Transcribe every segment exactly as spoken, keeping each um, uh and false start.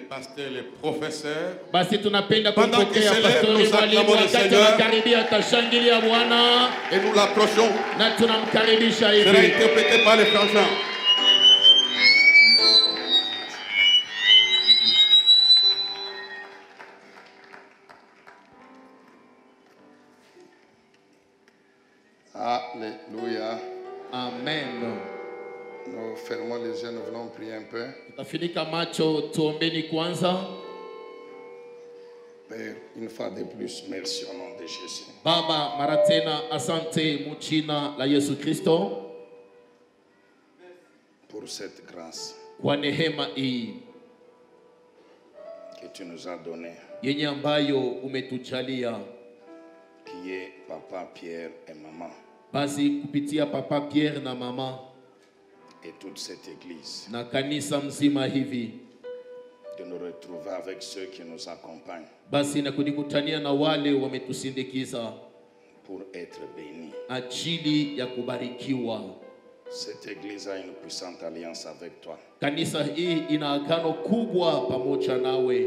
pasteurs, les professeurs. Basi tunapenda Pendant qu'ils kumpokea s'élèvent, pastori nous acclamons walimu le wakati Seigneur. wanakaribia, tashangilia Bwana Et nous l'approchons. na tunamkaribisha Sera hivi. interprété par les frères Jean. Alléluia. Amen. Nous fermons les yeux, nous voulons prier un peu. Tutafunika macho, tuombeni kwanza. Père, une fois de plus, merci au nom de Jésus. Baba, mara tena asante mchina la Yesu Kristo Pour cette grâce kwa neema hii que tu nous as donnée, yenye ambayo umetujalia. qui est Papa Pierre et Maman, Basi kupitia Papa Pierre na mama et toute cette église, na kanisa mzima hivi, de nous retrouver avec ceux qui nous accompagnent basi na kunikutania na wale wametusindikiza pour être bénis. ajili ya kubarikiwa. Cette église a une puissante alliance avec toi. Kanisa hii ina agano kubwa pamoja nawe.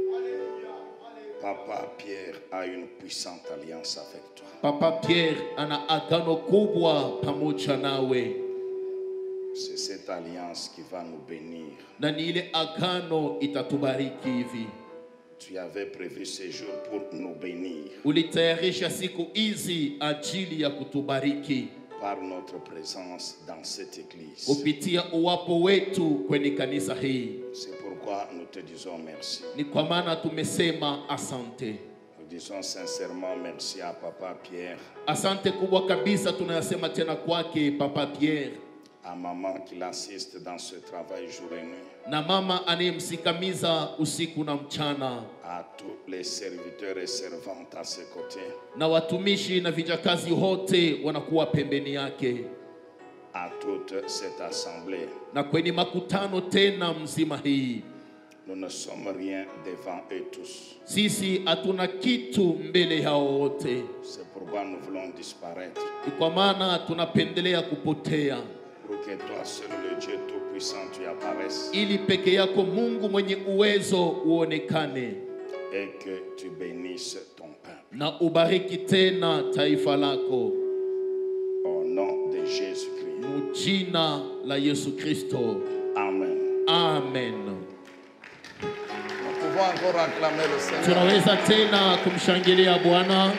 Papa Pierre a une puissante alliance avec toi. Papa Pierre ana agano kubwa pamoja nawe. C'est cette alliance qui va nous bénir. Na ni ile agano itatubariki hivi. Tu avais prévu ces jours pour nous bénir Ulitayarisha siku hizi ajili ya kutubariki par notre présence dans cette église. kupitia uwapo wetu kwenye kanisa hii. C'est pourquoi nous te disons merci. Ni kwa maana tumesema asante. Nous disons sincèrement merci à Papa Pierre, Asante kubwa kabisa tunayasema tena kwake Papa Pierre à Maman qui l'assiste dans ce travail jour et nuit, na mama anayemsikamiza usiku na mchana, à tous les serviteurs et servantes à ses côtés, na watumishi na vijakazi wote wanakuwa pembeni yake, à toute cette assemblée. na kwenye makutano tena mzima hii. Nous ne sommes rien devant eux tous. Sisi hatuna kitu mbele yao wote. C'est pourquoi nous voulons disparaître, Ni kwa maana tunapendelea kupotea, pour que toi seul le Dieu Tout-Puissant tu apparaisses ili peke yako Mungu mwenye uwezo uonekane, et que tu bénisses ton peuple. na ubariki tena taifa lako. Au nom de Jésus-Christ. Mjina la Yesu Kristo. Amen. Amen. Nous pouvons encore acclamer le Seigneur. Tunaweza tena kumshangilia Bwana.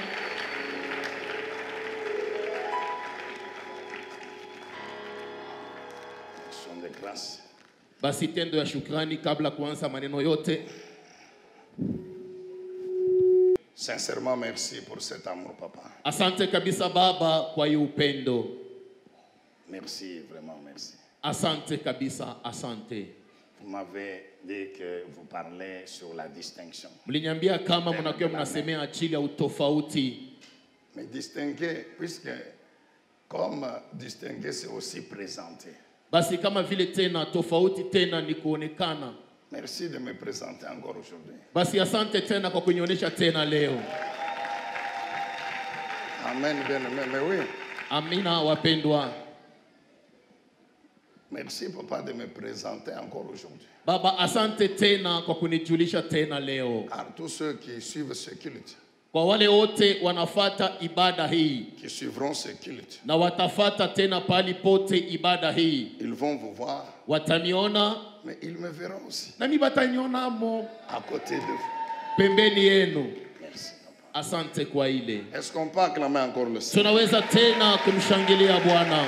Action de grâce. Basi tendo ya shukrani kabla kuanza maneno yote. Sincèrement, merci pour cet amour, Papa. Asante kabisa Baba kwa hii upendo. Merci, vraiment merci. Asante kabisa, asante. Vous m'avez dit que vous parlez sur la distinction. Mliniambia kama mnakuwa mnasemea ajili ya utofauti. Mais distinguer, puisque comme distinguer, c'est aussi présenter. Basi kama vile tena tofauti tena ni kuonekana. Merci de me présenter encore aujourd'hui. Basi asante tena kwa kunionyesha tena leo. Amen, bien aimé, mais oui. Amina wapendwa. Merci, Papa, de me présenter encore aujourd'hui. Baba, asante tena kwa kunijulisha tena leo. Car tous ceux qui suivent ce culte, Kwa wale wote wanafata ibada hii qui suivront ce culte, na watafata tena pali pote ibada hii, ils vont vous voir, wataniona mais ils me verront aussi na mimi bataniona mo à côté de vous. pembeni yenu. Merci, Papa. Asante kwa ile. Est-ce qu'on peut acclamer encore le Seigneur? Tunaweza tena kumshangilia Bwana.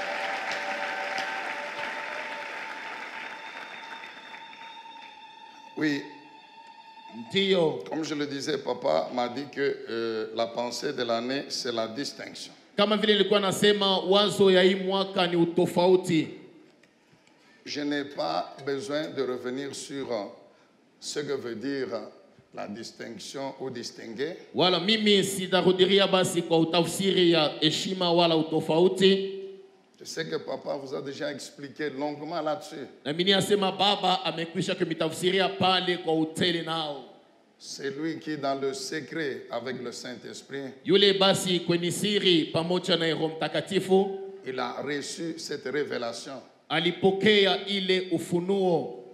Oui, Ndio, comme je le disais, Papa m'a dit que euh, la pensée de l'année, c'est la distinction. kama vile nilikuwa nasema wazo ya hii mwaka ni utofauti. Je n'ai pas besoin de revenir sur euh, ce que veut dire euh, la distinction ou distinguer. Wala mimi sitarudiria basi kwa utafsiri ya heshima wala utofauti. Je sais que Papa vous a déjà expliqué longuement là-dessus. Na mimi nasema baba amekwisha kumitafsiria pale kwa utele nao. C'est lui qui, dans le secret avec le Saint-Esprit, Yule basi kwenye siri pamoja na Roho Mtakatifu il a reçu cette révélation alipokea ile ufunuo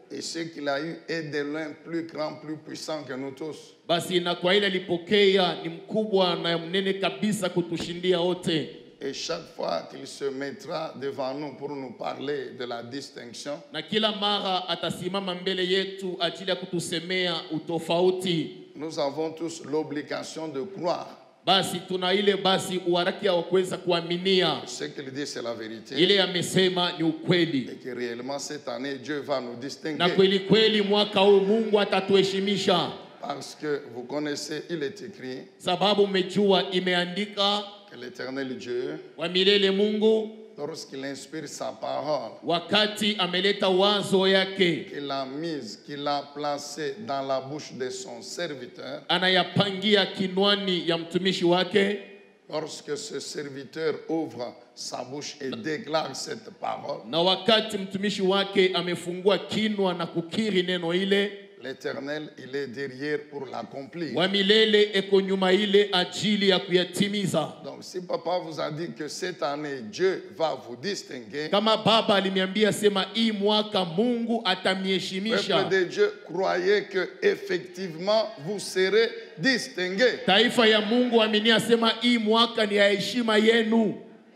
Et ce qu'il a eu est de loin plus grand, plus puissant que nous tous. Basi na kwa ile alipokea ni mkubwa na mnene kabisa kutushindia wote. Et chaque fois qu'il se mettra devant nous pour nous parler de la distinction, Na kila mara atasimama mbele yetu ajili ya kutusemea utofauti. nous avons tous l'obligation de croire. Basi tuna ile basi uharaki wa kuweza kuaminia. Ce qu'il dit, c'est la vérité. Ile amesema ni ukweli. Et que réellement, cette année, Dieu va nous Na distinguer. kweli kweli mwaka huu Mungu atatuheshimisha. Parce que vous connaissez, il est écrit Sababu umejua imeandika que l'Éternel Dieu, wa milele Mungu lorsqu'il inspire sa parole, wakati ameleta wazo yake qu'il a mise, qu'il a placée dans la bouche de son serviteur, anayapangia kinwani ya mtumishi wake. lorsque ce serviteur ouvre sa bouche et déclare cette parole, Na wakati mtumishi wake amefungua kinwa na kukiri neno ile, l'Éternel, il est derrière pour l'accomplir. wa milele eko nyuma ile ajili ya kuyatimiza. Donc, si papa vous a dit que cette année, Dieu va vous distinguer, Kama baba aliniambia sema hii mwaka Mungu atamheshimisha. peuple de Dieu, croyez que effectivement vous serez distingués. Taifa ya Mungu aminia sema hii mwaka ni ya heshima yenu.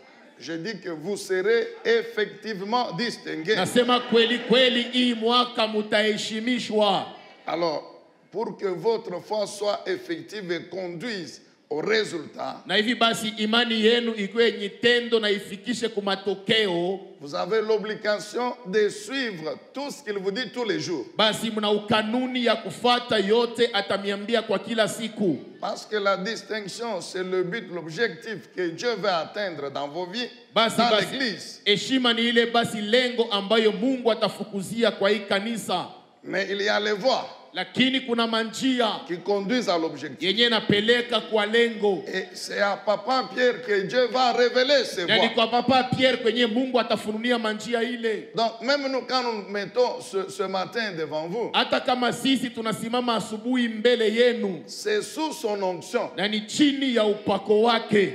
Je dis que vous serez effectivement distingués. Nasema kweli kweli hii mwaka mutaheshimishwa. Alors, pour que votre foi soit effective et conduise au résultat, Na hivi basi imani yenu ikuwe yenye tendo na ifikishe kwa matokeo. vous avez l'obligation de suivre tout ce qu'il vous dit tous les jours. Basi mna ukanuni ya kufata yote atamiambia kwa kila siku. Parce que la distinction, c'est le but, l'objectif que Dieu veut atteindre dans vos vies, Basi dans basi l'église. heshima ni ile basi lengo ambayo Mungu atafukuzia kwa hii kanisa. Mais il y a les voies Lakini kuna manjia qui conduisent à l'objectif. yenye napeleka kwa lengo. Et c'est à Papa Pierre que Dieu va révéler ces Na ni voies. kwa papa Pierre kwenye Mungu atafununia manjia ile. Donc, même nous, quand nous mettons ce, ce matin devant vous, Hata kama sisi tunasimama asubuhi mbele yenu, c'est sous son onction. na ni chini ya upako wake.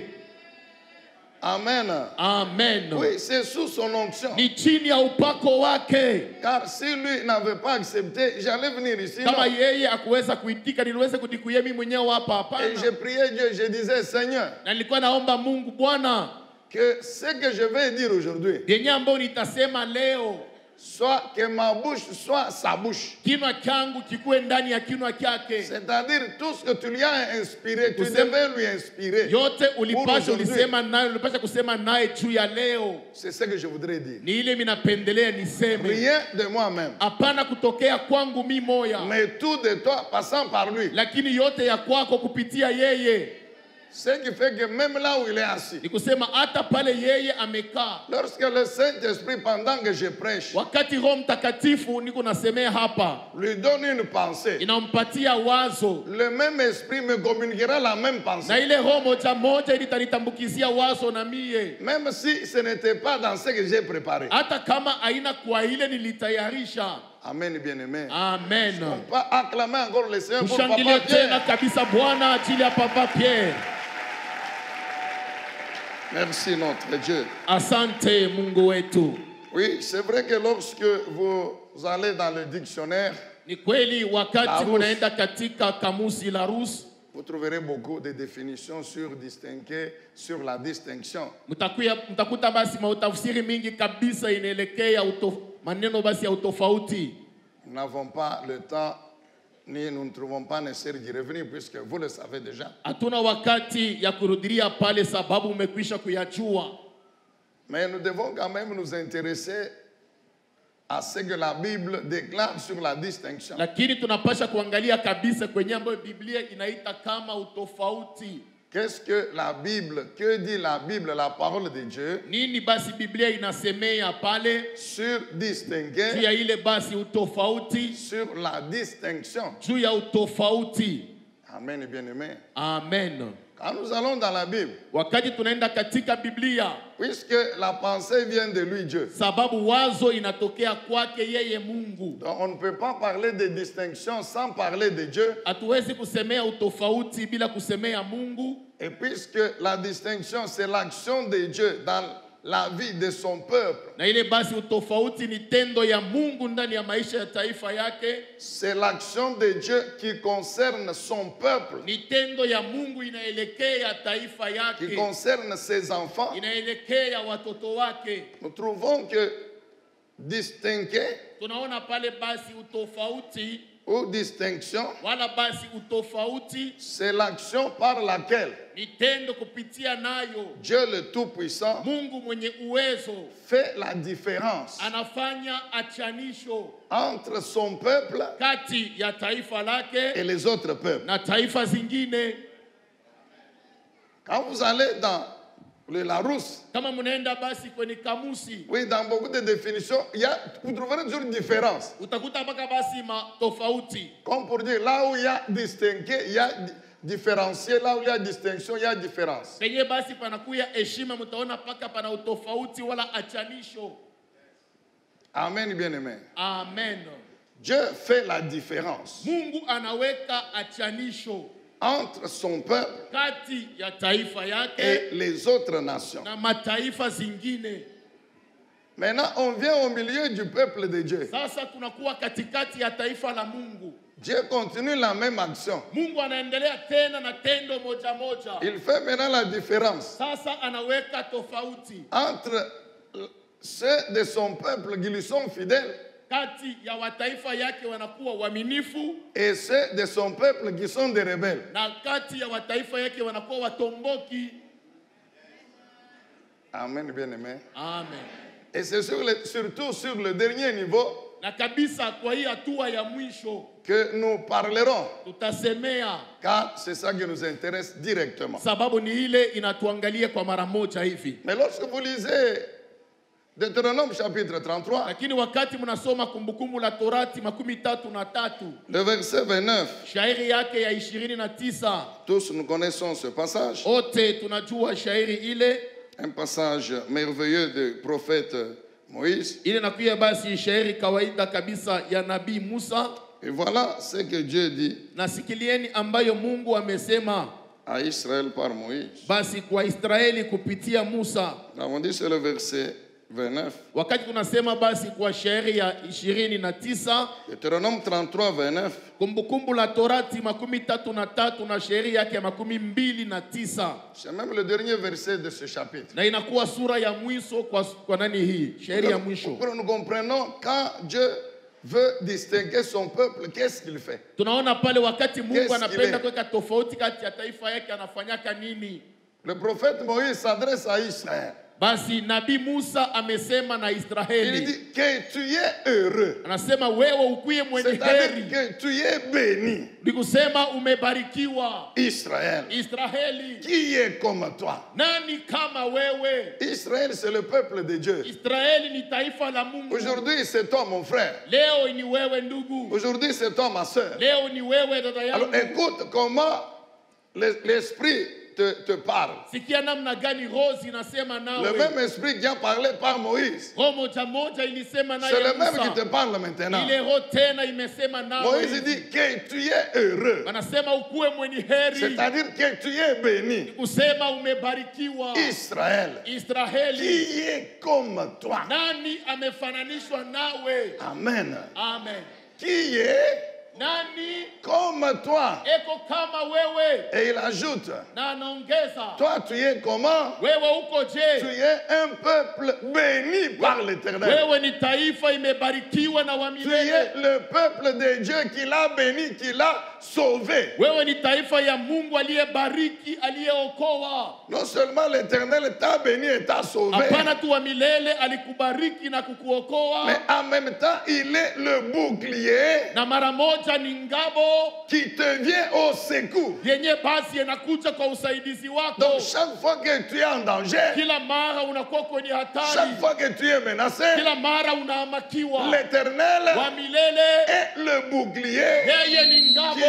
Amen. Amen. Oui, c'est sous son onction. Ni chini ya upako wake. Car si lui n'avait pas accepté, j'allais venir ici. Kama non. yeye akuweza kuitika, niliweza kujikuia mimi mwenyewe hapa Et hapana. je priais Dieu, je disais, Seigneur, Na nilikuwa naomba Mungu, Bwana, que ce que je vais dire aujourd'hui, yenye ambayo nitasema leo, soit que ma bouche soit sa bouche. kinwa changu kikuwe ndani ya kinwa chake. C'est-à-dire tout ce que tu lui as inspiré, tu Kusema- devais lui inspirer. Yote ulipasha aujourd'hui. ulisema naye, ulipasha kusema naye juu ya leo. C'est ce que je voudrais dire. Ni ile mimi napendelea niseme. Rien de moi-même, Hapana kutokea kwangu mi moya, mais tout de toi passant par lui. lakini yote ya kwako kupitia yeye. Ce qui fait que même là où il est assis, Ni kusema hata pale yeye amekaa, lorsque le Saint-Esprit, pendant que je prêche, wakati Roho Mtakatifu niko nasemea hapa, lui donne une pensée, inampatia wazo, le même esprit me communiquera la même na pensée. ile roho moja moja ili itanitambukizia wazo na mie, Même si ce n'était pas dans ce que j'ai préparé. hata kama aina kwa ile nilitayarisha. Amen, bien-aimé. Amen. On peut acclamer encore le Seigneur pour Tushangilie Papa tena Pierre. kabisa Bwana ajili ya Papa Pierre. Merci notre Dieu. Asante Mungu wetu. Oui, c'est vrai que lorsque vous allez dans le dictionnaire, Ni kweli wakati Larousse. munaenda katika kamusi la Larousse, vous trouverez beaucoup de définitions sur distinguer, sur la distinction. mtakuya mtakuta basi mautafsiri mingi kabisa inaelekea utof, maneno basi ya utofauti. Nous n'avons pas le temps, ni nous ne trouvons pas nécessaire d'y revenir, puisque vous le savez déjà. Hatuna wakati ya kurudilia pale sababu umekwisha kuyajua. Mais nous devons quand même nous intéresser à ce que la Bible déclare sur la distinction. Lakini tunapasha kuangalia kabisa kwenye ambayo Biblia inaita kama utofauti. Qu'est-ce que la Bible, que dit la Bible, la parole de Dieu, Nini basi Biblia inasemea pale sur juu distinguer, ya ile basi utofauti, sur la distinction. juu ya utofauti. Amen, bien-aimé. Amen. Quand nous allons dans la Bible, Wakati tunaenda katika Biblia, puisque la pensée vient de lui, Dieu, sababu wazo inatokea kwake yeye Mungu. donc on ne peut pas parler de distinction sans parler de Dieu. Hatuwezi kusemea utofauti bila kusemea Mungu. Et puisque la distinction, c'est l'action de Dieu dans la vie de son peuple. Na ile basi utofauti ni tendo ya Mungu ndani ya maisha ya taifa yake. C'est l'action de Dieu qui concerne son peuple, Ni tendo ya Mungu inaelekea taifa qui yake. concerne ses enfants. Inaelekea watoto wake. Nous trouvons que distinguer Tunaona pale basi utofauti ou distinction, wala basi utofauti c'est l'action par laquelle ni tendo kupitia nayo Dieu le Tout-Puissant Mungu mwenye uwezo fait la différence anafanya achanisho entre son peuple kati ya taifa et lake les autres peuples. na taifa zingine. Quand vous allez dans le Larousse, Kama mnaenda basi kwenye kamusi, oui, dans beaucoup de définitions, il y a, vous trouverez toujours une différence. utakuta mpaka basi ma tofauti. Comme pour dire, là où il y a distingué, il y a di- différencié, là où il y a distinction, il y a différence. Penye basi panakuya heshima, mtaona paka pana utofauti wala achanisho. Amen, bien-aimé. Amen. Dieu fait la différence Mungu anaweka achanisho entre son peuple kati ya taifa yake et les autres nations. na mataifa zingine. Maintenant, on vient au milieu du peuple de Dieu. Sasa tunakuwa katikati ya taifa la Mungu. Dieu continue la même action. Mungu anaendelea tena na tendo moja moja. Il fait maintenant la différence Sasa anaweka tofauti entre ceux de son peuple qui lui sont fidèles kati ya wataifa yake wanakuwa waaminifu et ceux de son peuple qui sont des rebelles. na kati ya wataifa yake wanakuwa watomboki. Amen, bien-aimé. Amen. Et c'est sur le- surtout sur le dernier niveau Na kabisa kwa hii hatua ya mwisho que nous parlerons, tutasemea, car c'est ça qui nous intéresse directement. sababu ni ile inatuangalia kwa mara moja hivi. Mais lorsque vous lisez Deutéronome chapitre trente-trois, Lakini wakati mnasoma Kumbukumbu la Torati makumi tatu na tatu le verset vingt-neuf, shairi yake ya ishirini na tisa, tous nous connaissons ce passage, wote tunajua shairi ile un passage merveilleux du prophète Moïse. ile nakuya basi shairi kawaida kabisa ya nabii Musa. Et voilà ce que Dieu dit Na sikilieni ambayo Mungu amesema à Israël par Moïse. basi kwa Israeli kupitia Musa. Nous avons dit c'est le verset vingt-neuf. Wakati tunasema basi kwa shairi ya ishirini na tisa, Deutéronome trente-trois, vingt-neuf. Kumbukumbu la Torati makumi tatu na tatu na shairi yake ya makumi mbili na tisa, C'est même le dernier verset de ce chapitre. na inakuwa sura ya mwisho kwa, kwa nani hii shairi ya mwisho. Pour que nous comprenions quand Dieu veut distinguer son peuple, qu'est-ce qu'il fait? Tunaona pale wakati Mungu Qu'est-ce anapenda qu'il est? kuweka tofauti kati ya taifa yake anafanyaka nini. Le prophète Moïse s'adresse à Israël. Basi nabii Musa amesema na Il Israeli, dit que tu es heureux. anasema wewe ukuye mwenye C'est-à-dire heri, que tu es béni. ni kusema umebarikiwa. Israël, Israeli, qui est comme toi? nani kama wewe? Israël, c'est le peuple de Dieu. Israeli ni taifa la Mungu. Aujourd'hui, c'est toi, mon frère. Leo ni wewe ndugu, Aujourd'hui, c'est toi, ma soeur. leo ni wewe dada Alors, yangu. écoute comment le- l'Esprit te, te parle. Sikia namna gani Rozi inasema Le nawe. même Esprit qui a parlé par Moïse, Roho moja moja ilisema c'est naye le même qui te Musa. parle maintenant. Ile roho tena imesema Moïse nawe. dit que tu es heureux. Anasema ukuwe mwenye heri, C'est-à-dire que tu es béni. kusema umebarikiwa. Israël, Israeli, qui est comme toi? nani amefananishwa nawe? Amen. Amen. Qui est Nani comme toi? eko kama wewe? Et il ajoute, Na anaongeza, toi tu es comment? wewe uko Tu je? es un peuple béni par l'Éternel. Wewe ni taifa imebarikiwa na wa Tu milele. es le peuple de Dieu qui l'a béni, qui l'a sauvé. Wewe ni taifa ya Mungu aliyebariki, aliyeokoa. Non seulement l'Éternel t'a béni et t'a sauvé, Hapana tu wa milele alikubariki na mais kukuokoa, en même temps, il est le bouclier na mara moja ni ngabo qui te vient au secours. yenye basi inakuja kwa usaidizi wako. Donc chaque fois que tu es en danger, Kila mara unakuwa kwenye hatari, chaque fois que tu es menacé, kila mara unaamakiwa. l'Éternel Wa milele est le bouclier yeye ni qui ngabo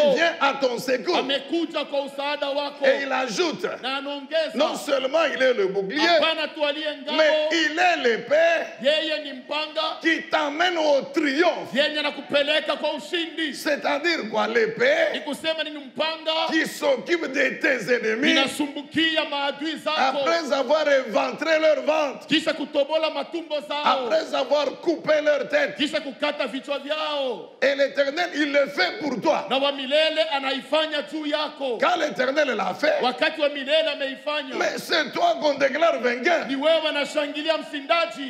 il vient à ton secours. amekuja kwa usaada wako. Et il ajoute, Na anaongeza, non seulement il est le bouclier, hapana tu aliye ngao, mais il est l'épée yeye ni mpanga qui t'amène au triomphe. yenye anakupeleka kwa ushindi. C'est-à-dire quoi? L'épée Ni kusema ni mpanga qui s'occupe de tes ennemis inasumbukia maadui zako, après avoir éventré leur ventre, kisha kutobola matumbo zao, après avoir coupé leur tête. kisha kukata vichwa vyao. Et l'Éternel, il le fait pour toi. Na wa milele anaifanya juu yako. Quand l'Éternel l'a fait, Wakati wa milele ameifanya, mais c'est toi qu'on déclare vainqueur. ni wewe anashangilia mshindaji,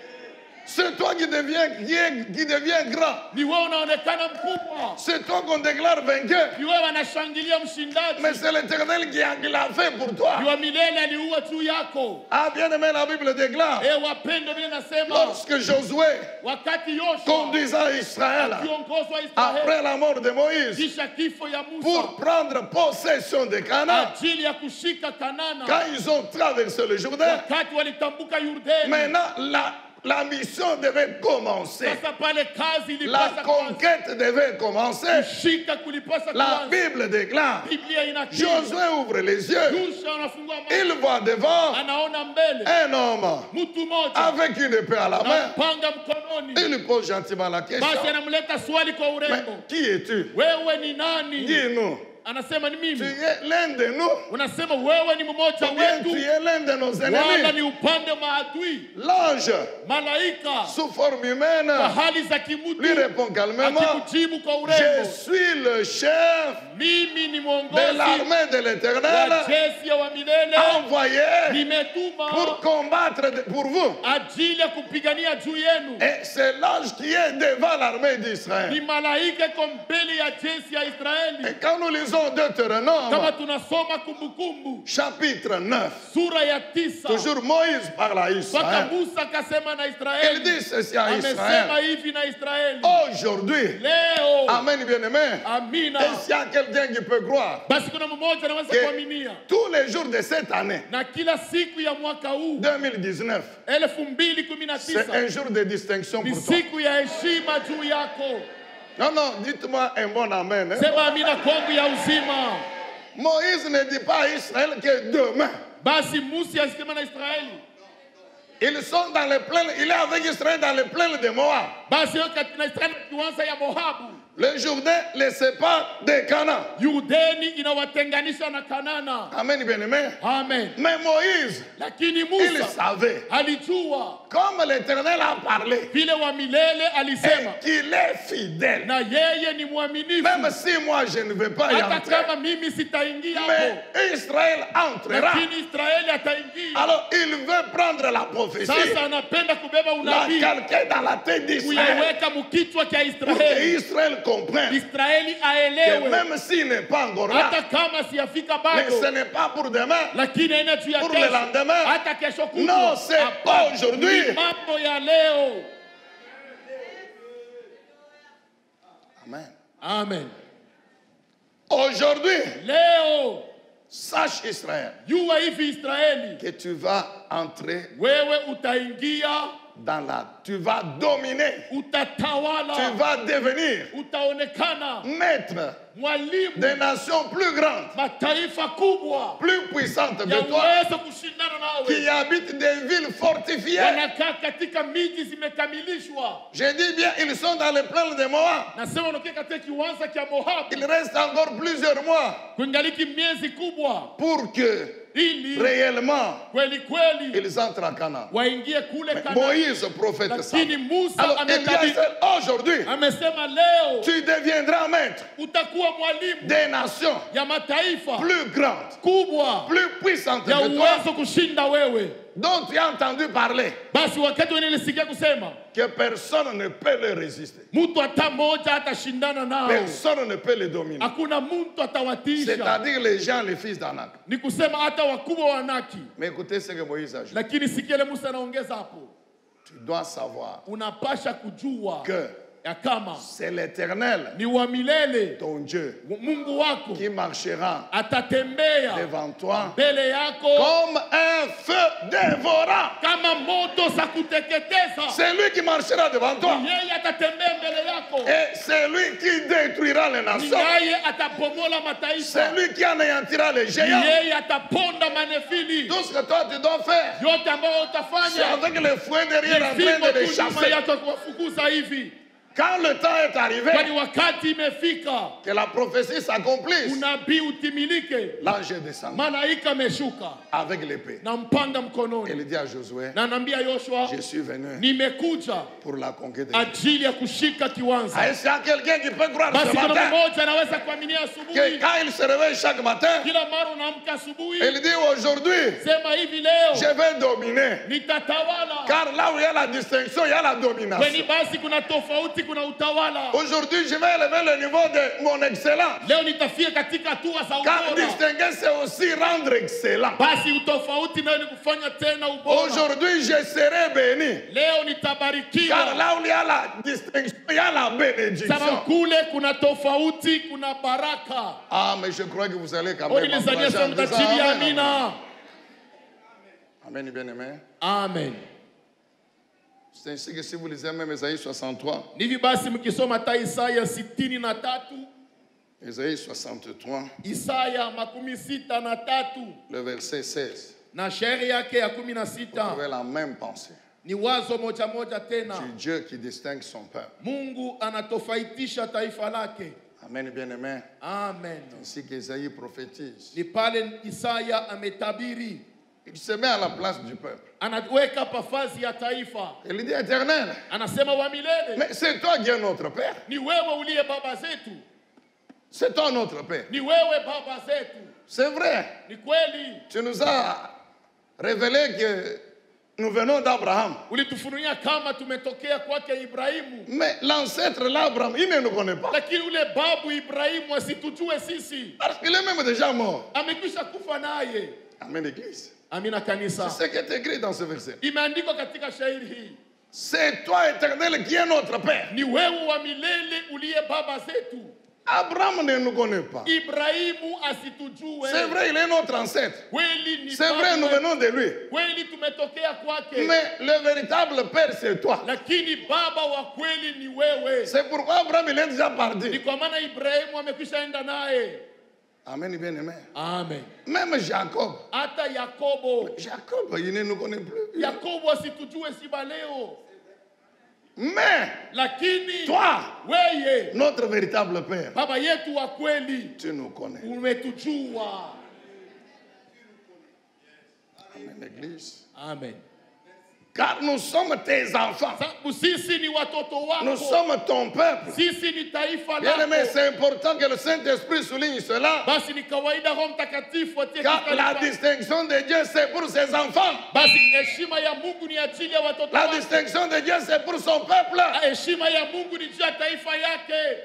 C'est toi qui deviens, qui, est- qui deviens grand. ni wewe unaonekana mkubwa, C'est toi qu'on déclare vainqueur. ni wewe anashangilia mshindaji, Mais c'est l'Éternel qui, a- qui l'a fait pour toi. ni wa milele aliua juu yako. Ah, bien aimé, la Bible déclare, E wapendo, vile nasema lorsque Josué, wakati Yoshua conduisant Israël akiongozwa après Israeli la mort de Moïse, kisha kifo ya Musa pour prendre possession de Canaan, ajili ya kushika quand Kanana, ils ont traversé le Jourdain, wakati walitambuka Yordani, maintenant la, la mission devait commencer. sasa pale kazi La ilipasa kuanza. conquête devait commencer. Kushika kulipasa La kuanza. Bible déclare, Biblia inakiri, Josué ouvre les yeux, Yosha anafungua il macho, voit devant anaona mbele un homme mtu mmoja avec une épée à la na main. mpanga mkononi. Il lui pose gentiment la question, Basi anamleta swali kwa mais urembo, qui es-tu? wewe ni nani? Dis-nous, Anasema ni tu mimi. es l'un de nous Unasema wewe ni mmoja ou bien tu wetu, es l'un de nos wala ennemis? ni upande maadui. L'ange, Malaika sous forme humaine, kwa hali za lui kimutu répond calmement, akimjibu kwa je urembo, suis le chef mimi ni de mwongozi l'armée de wa l'Éternel, jeshi ya wa milele, envoyé pour nimetuma combattre de- pour vous. ajili ya kupigania juu yenu. Et c'est l'ange qui est devant l'armée Ni d'Israël. malaika iko mbele ya jeshi ya Et Israeli. quand nous lisons Deutéronome, Kama tunasoma Kumbukumbu chapitre neuf, sura ya tisa, toujours Moïse parle à mpaka Israël. Musa akasema na Il Israeli, dit ceci à amesema Israël. hivi na Israeli, Aujourd'hui, leo, Amen bien-aimé, amina. est-ce qu'il y a quelqu'un qui peut croire Basi kuna mmoja anaweza que kuaminia, tous les jours de cette année, na kila siku ya mwaka huu deux mille dix-neuf, elfu mbili kumi na c'est tisa un jour de distinction ni pour toi? siku ya heshima juu yako. Non, non, dites-moi un bon amen. hein. Sema amina kwangu ya uzima. Moïse ne dit pas à Israël que demain, Basi Musa asema na Israeli, ils sont dans les plaines, il est avec Israël dans les plaines de Moab. basi yote na Israeli kiwanza ya Moabu, Le Jourdain les sépare de Canaan. Yudeni inawatenganisha na Kanana. Amen, bien-aimé. Amen. Mais Moïse, Lakini il Musa savait, alijua comme l'Éternel a parlé, vile wa milele alisema, et qu'il est fidèle. na yeye ni mwaminifu, Même si moi je ne vais pas y hata entrer, kama mimi sitaingia hapo, mais Israël entrera. lakini Israeli ataingia. Alors il veut prendre la prophétie, Sasa anapenda kubeba la unabii calquer dans la tête d'Israël, kuyaweka mkichwa cha pour que Israeli, Israël comprenne Israeli que aelewe, même s'il n'est pas encore là, hata kama siyafika mais ce bado, n'est pas pour demain, lakini haina juu ya pour le kesho, lendemain. hata kesho kutwa. Non, c'est Hapana, aujourd'hui. ni mambo ya leo. Amen. Amen. Aujourd'hui, Leo sache Israël jua hivi Israeli, que tu vas entrer wewe utaingia, dans la... Tu vas dominer. Tu utatawala, vas devenir utaonekana maître mwalimu des nations plus grandes, mataifa kubwa plus puissantes que toi, yaweze kushindana qui nawe, habitent des villes fortifiées. wanakaa katika miji zimekamilishwa. Je dis bien, ils sont dans les plaines de Moab. Nasema unakia katika kiwanja cha Moabu, Il reste encore plusieurs mois kungaliki miezi kubwa, pour que ili réellement kweli kweli ils entrent en Canaan. waingie kule Kanaani. Moïse, prophète, ça. Lakini Musa Alors, il dit à ametabiri, Israël, aujourd'hui, amesema leo tu deviendras maître utakuwa mwalimu des nations ya mataifa plus grandes, kubwa plus puissantes ya que toi, uwezo kushinda wewe. dont tu as entendu parler, Basi wakati wenye nilisikia kusema que personne ne peut les résister. mtu hata mmoja atashindana nao, Personne ne peut les dominer. hakuna mtu atawatisha, C'est-à-dire les gens, les fils d'Anak. ni kusema hata wakubwa wa Anaki. Mais écoutez ce que Moïse a dit. Lakini sikia ile Musa anaongeza hapo, Tu dois savoir unapasha kujua que ya kama c'est l'Éternel, ni wa milele ton Dieu, Mungu wako qui marchera atatembea devant toi mbele yako comme un feu dévorant. kama moto za kuteketeza. C'est lui qui marchera devant toi. Yeye atatembea mbele yako. Et c'est lui qui détruira les nations. Yeye atabomola mataifa. C'est lui qui anéantira les géants. Yeye ataponda manefili. Tout ce que toi tu dois faire, Yote ambayo c'est utafanya. avec le fouet derrière en train de les chasser. Yako kuwafukuza hivi. Quand le temps est arrivé, Kwani wakati imefika. que la prophétie s'accomplisse, Unabii utimilike. l'ange est descendu Malaika ameshuka avec l'épée. na mpanga mkononi. Il dit à Josué, Na anambia Yoshua, je suis venu nimekuja pour la conquête. ajili ya kushika kiwanza. Est-ce qu'il y a quelqu'un qui peut croire Basi ce kuna matin mmoja anaweza kuaminia que asubuhi. quand il se réveille chaque matin, Kila mara unaamka asubuhi, il dit aujourd'hui, sema hivi leo je vais dominer. nitatawala. Car là où il y a la distinction, il y a la domination. Kweni basi kuna tofauti, kuna utawala. Aujourd'hui, je vais élever le niveau de mon excellence. Leo nitafia katika hatua za Car ubora. distinguer, c'est aussi rendre excellent. Basi utofauti nayo ni kufanya tena ubora. Aujourd'hui, je serai béni. Leo Car nitabarikiwa. là où il y a la distinction, il y a la bénédiction. Sababu kule kuna tofauti, kuna baraka. Ah, mais je crois que vous allez quand Oni même nilizania encourager en sasa disant mtajibi Amen, amina. Amen, bien-aimé. Amen. C'est ainsi que si vous lisez même Ésaïe soixante-trois, Nivi basi mkisoma ta Isaya sitini na tatu, Ésaïe soixante-trois, Isaya makumi sita na tatu, le verset seize, na shairi yake ya kumi na vous sita. trouvez la même pensée. Ni wazo moja moja tena. C'est Dieu qui distingue son peuple. Mungu anatofautisha taifa lake. Amen, bien-aimé. Amen. Ainsi qu'Ésaïe prophétise. Ni pale Isaya ametabiri. Il se met à la place du peuple. Anaweka pafazi ya taifa. Il dit éternel, Anasema wa milele. mais c'est toi qui es notre Père. Ni wewe uliye baba zetu. C'est toi notre Père. Ni wewe baba zetu. C'est vrai. Ni kweli. Tu nous as révélé que nous venons d'Abraham. Ulitufunulia kama tumetokea kwake Ibrahimu. Mais l'ancêtre là, Abraham, il ne nous connaît pas. Lakini ule babu Ibrahimu asitujue sisi. Parce qu'il est même déjà mort. Amekwisha kufa naye. Amen, l'église. Amina kanisa. C'est ce qui est écrit dans ce verset. Imeandikwa katika shairi hii. C'est toi, éternel, qui est notre Père. Ni wewe wa milele uliye baba zetu. Abraham ne nous connaît pas. Ibrahimu asitujue. C'est vrai, il est notre ancêtre. Kweli ni C'est babu vrai, nous wetu. venons de lui. Kweli tumetokea kwake. Mais le véritable Père, c'est toi. Lakini baba wa kweli ni wewe. C'est pourquoi Abraham, il est déjà Ni parti. kwa maana Ibrahimu amekwisha enda naye. Amen, bien-aimé. Amen. Même Jacob. Hata Yakobo. Jacob, il ne nous connaît plus. Yakobo asitujue siba leo. Mais Lakini toi, weye notre véritable Père, baba yetu wa kweli tu nous connais. umetujua. Amen, l'église. Amen. Car nous sommes tes enfants. Sababu sisi ni watoto wako. Nous sommes ton peuple. Sisi ni taifa Bien-aimé, lako. c'est important que le Saint-Esprit souligne cela. Basi ni kawaida Roho Mtakatifu atie Car katika la lipa- distinction de Dieu, c'est pour ses enfants. Basi heshima ya Mungu ni ajili ya watoto La wake. distinction de Dieu, c'est pour son peuple. Heshima ya Mungu ni juu ya taifa yake.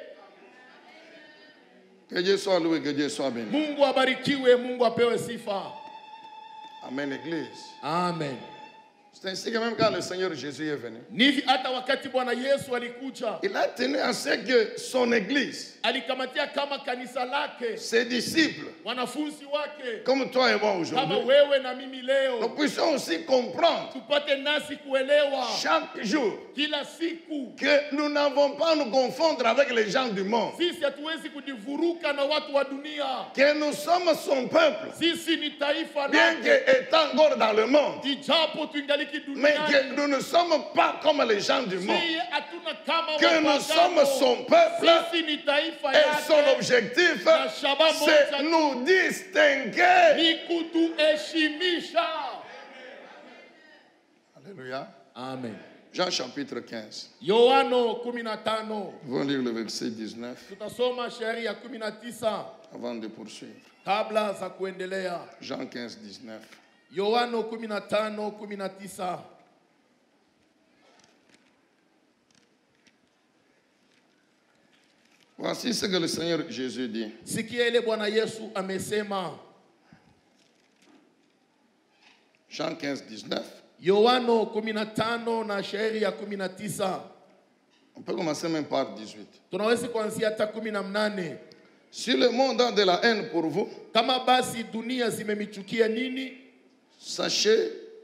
Que Dieu soit loué, que Dieu soit béni. Mungu abarikiwe, Mungu apewe sifa. Amen, Église. Amen. C'est ainsi que même quand le Seigneur Jésus est venu, Nivi hata wakati Bwana Yesu alikuja, il a tenu à ce que son Église, alikamatia kama kanisa lake, ses disciples, wanafunzi wake, comme toi et moi kama aujourd'hui, wewe na mimi nous leo, puissions aussi comprendre tupate nasi kuelewa chaque jour kila siku. que nous n'avons pas à nous confondre avec les gens du monde, Sisi hatuwezi kujivuruka na watu wa dunia. que nous sommes son peuple, Sisi ni taifa bien que lake. étant encore dans le monde, Ijapo tuingaliki mais que duniani, nous ne sommes pas comme les gens du monde, si hatuna kama que nous sommes wapagano. son peuple. Sisi ni taifa Et son yake. objectif, Na shaba c'est moja nous distinguer. ni kutuheshimisha. Alléluia. Amen. Jean chapitre quinze. Yohano kumi na tano. Nous allons lire le verset dix-neuf Tutasoma shairi ya kumi na tisa avant de poursuivre. kabla za kuendelea. Jean quinze, dix-neuf. Yohano kumi na tano kumi na tisa. Voici ce que le Seigneur Jésus dit. Sikia ile Bwana Yesu amesema. Jean quinze, dix-neuf. Yohano kumi na tano na shairi ya kumi na tisa. On peut commencer même par dix-huit. Tunaweza kuanzia hata kumi na mnane. Si le monde a de la haine pour vous, Kama basi dunia zimemichukia nini, sachez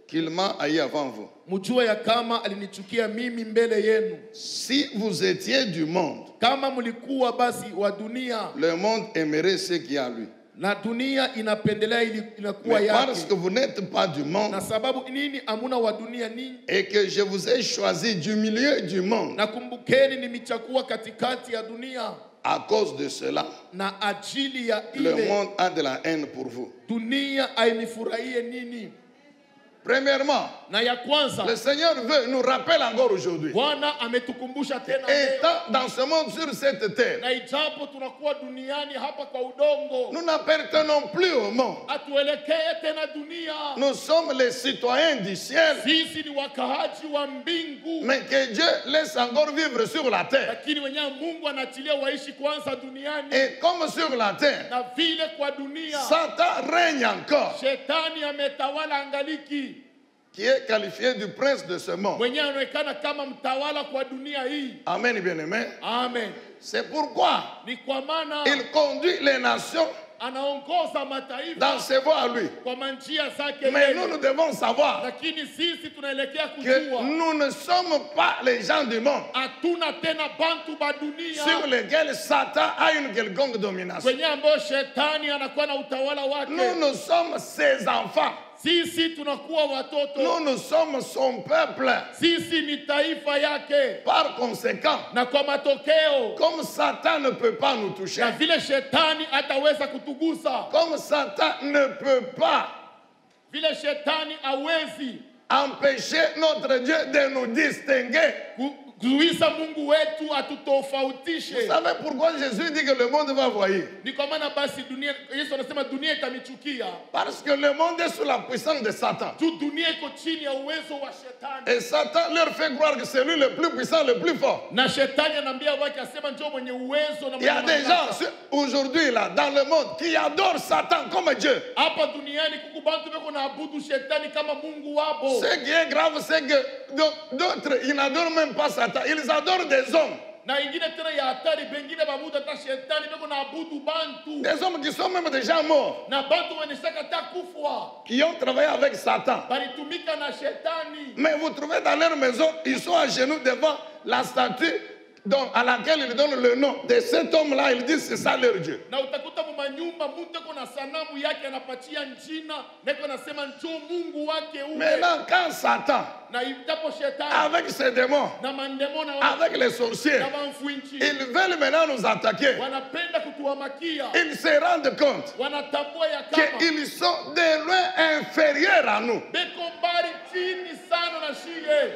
qu'il m'a haï avant vous. mjue ya kama alinichukia mimi mbele yenu. Si vous étiez du monde, Kama mlikuwa basi wa dunia, le monde aimerait ce qu'il y a à lui. na dunia inapendelea ili inakuwa Mais parce yake. que vous n'êtes pas du monde Na sababu nini amuna wa dunia ninyi? et que je vous ai choisi du milieu du monde, Na kumbukeni nimechagua katikati ya dunia, à cause de cela, na ajili ya le ile monde a de la haine pour vous. dunia ainifurahie nini? Premièrement, Na ya kwanza, le Seigneur veut nous rappeler encore aujourd'hui, Bwana ametukumbusha tena leo, étant dans ce monde sur cette terre, na ijapo tunakuwa duniani hapa kwa udongo, nous n'appartenons plus au monde. atuelekee tena dunia. Nous sommes les citoyens du ciel, Sisi ni wakaaji wa mbingu, mais que Dieu laisse encore vivre sur la terre. lakini wenyewe Mungu anaachilia waishi kwanza duniani. Et comme sur la terre, Na vile kwa dunia Satan règne encore, shetani ametawala angaliki, qui est qualifié du prince de ce monde. mwenyewe anaonekana kama mtawala kwa dunia hii. Amen, bien-aimé. Amen. C'est pourquoi Ni kwa maana il conduit les nations anaongoza mataifa dans ses voies à lui. kwa manjia zake Mais yeye. nous, nous devons savoir Lakini sisi tunaelekea que kujua nous ne sommes pas les gens du monde hatuna tena bantu ba dunia sur lesquels Satan a une quelconque domination. kwenye ambayo shetani anakuwa na utawala wake. Nous, nous sommes ses enfants. Sisi tunakuwa watoto, Nous, nous sommes son peuple. sisi ni taifa yake, Par conséquent, na kwa matokeo, comme Satan ne peut pas nous toucher, na vile shetani hataweza kutugusa, comme Satan ne peut pas vile shetani hawezi empêcher notre Dieu de nous distinguer. kuzuisa Mungu wetu Vous atutofautishe. savez pourquoi Jésus dit que le monde va voyer? Ni kwa maana basi dunia, Yesu anasema dunia itamichukia, Parce que le monde est sous la puissance de Satan. tu dunia iko chini ya uwezo wa shetani, Et Satan leur fait croire que c'est lui le plus puissant, le plus fort. na shetani anaambia wake, asema njoo mwenye uwezo na Il y a mwenye des gens mamlaka. sur- aujourd'hui là dans le monde qui adorent Satan comme Dieu. Hapa duniani kuku bantu beko na abudu shetani kama Mungu wabo. Ce qui est grave, c'est que d'au- d'autres, ils n'adorent même pas Satan, ils adorent des hommes. Na ingine tena ya hatari, bengine babudu hata shetani beko na abudu bantu, Des hommes qui sont même déjà morts, na bantu weneshaka ta kufwa qui ont travaillé avec Satan. balitumika na shetani. Mais vous trouvez dans leur maison, ils sont à genoux devant la statue dont- à laquelle ils donnent le nom de cet homme-là. Ils disent c'est ça leur Dieu. Na utakuta mumanyumba mtu eko na sanamu yake anapatia njina, neko anasema njoo Mungu wake ule. Maintenant, quand Satan, Na itapo shetani avec ses démons, na mandemona wa avec les sorciers, na wamfuinchi ils veulent maintenant nous attaquer, wanapenda kutuhamakia, ils se rendent compte wanatambua ya kama qu'ils sont de loin inférieurs à nous. beko mbali chini sana na shie.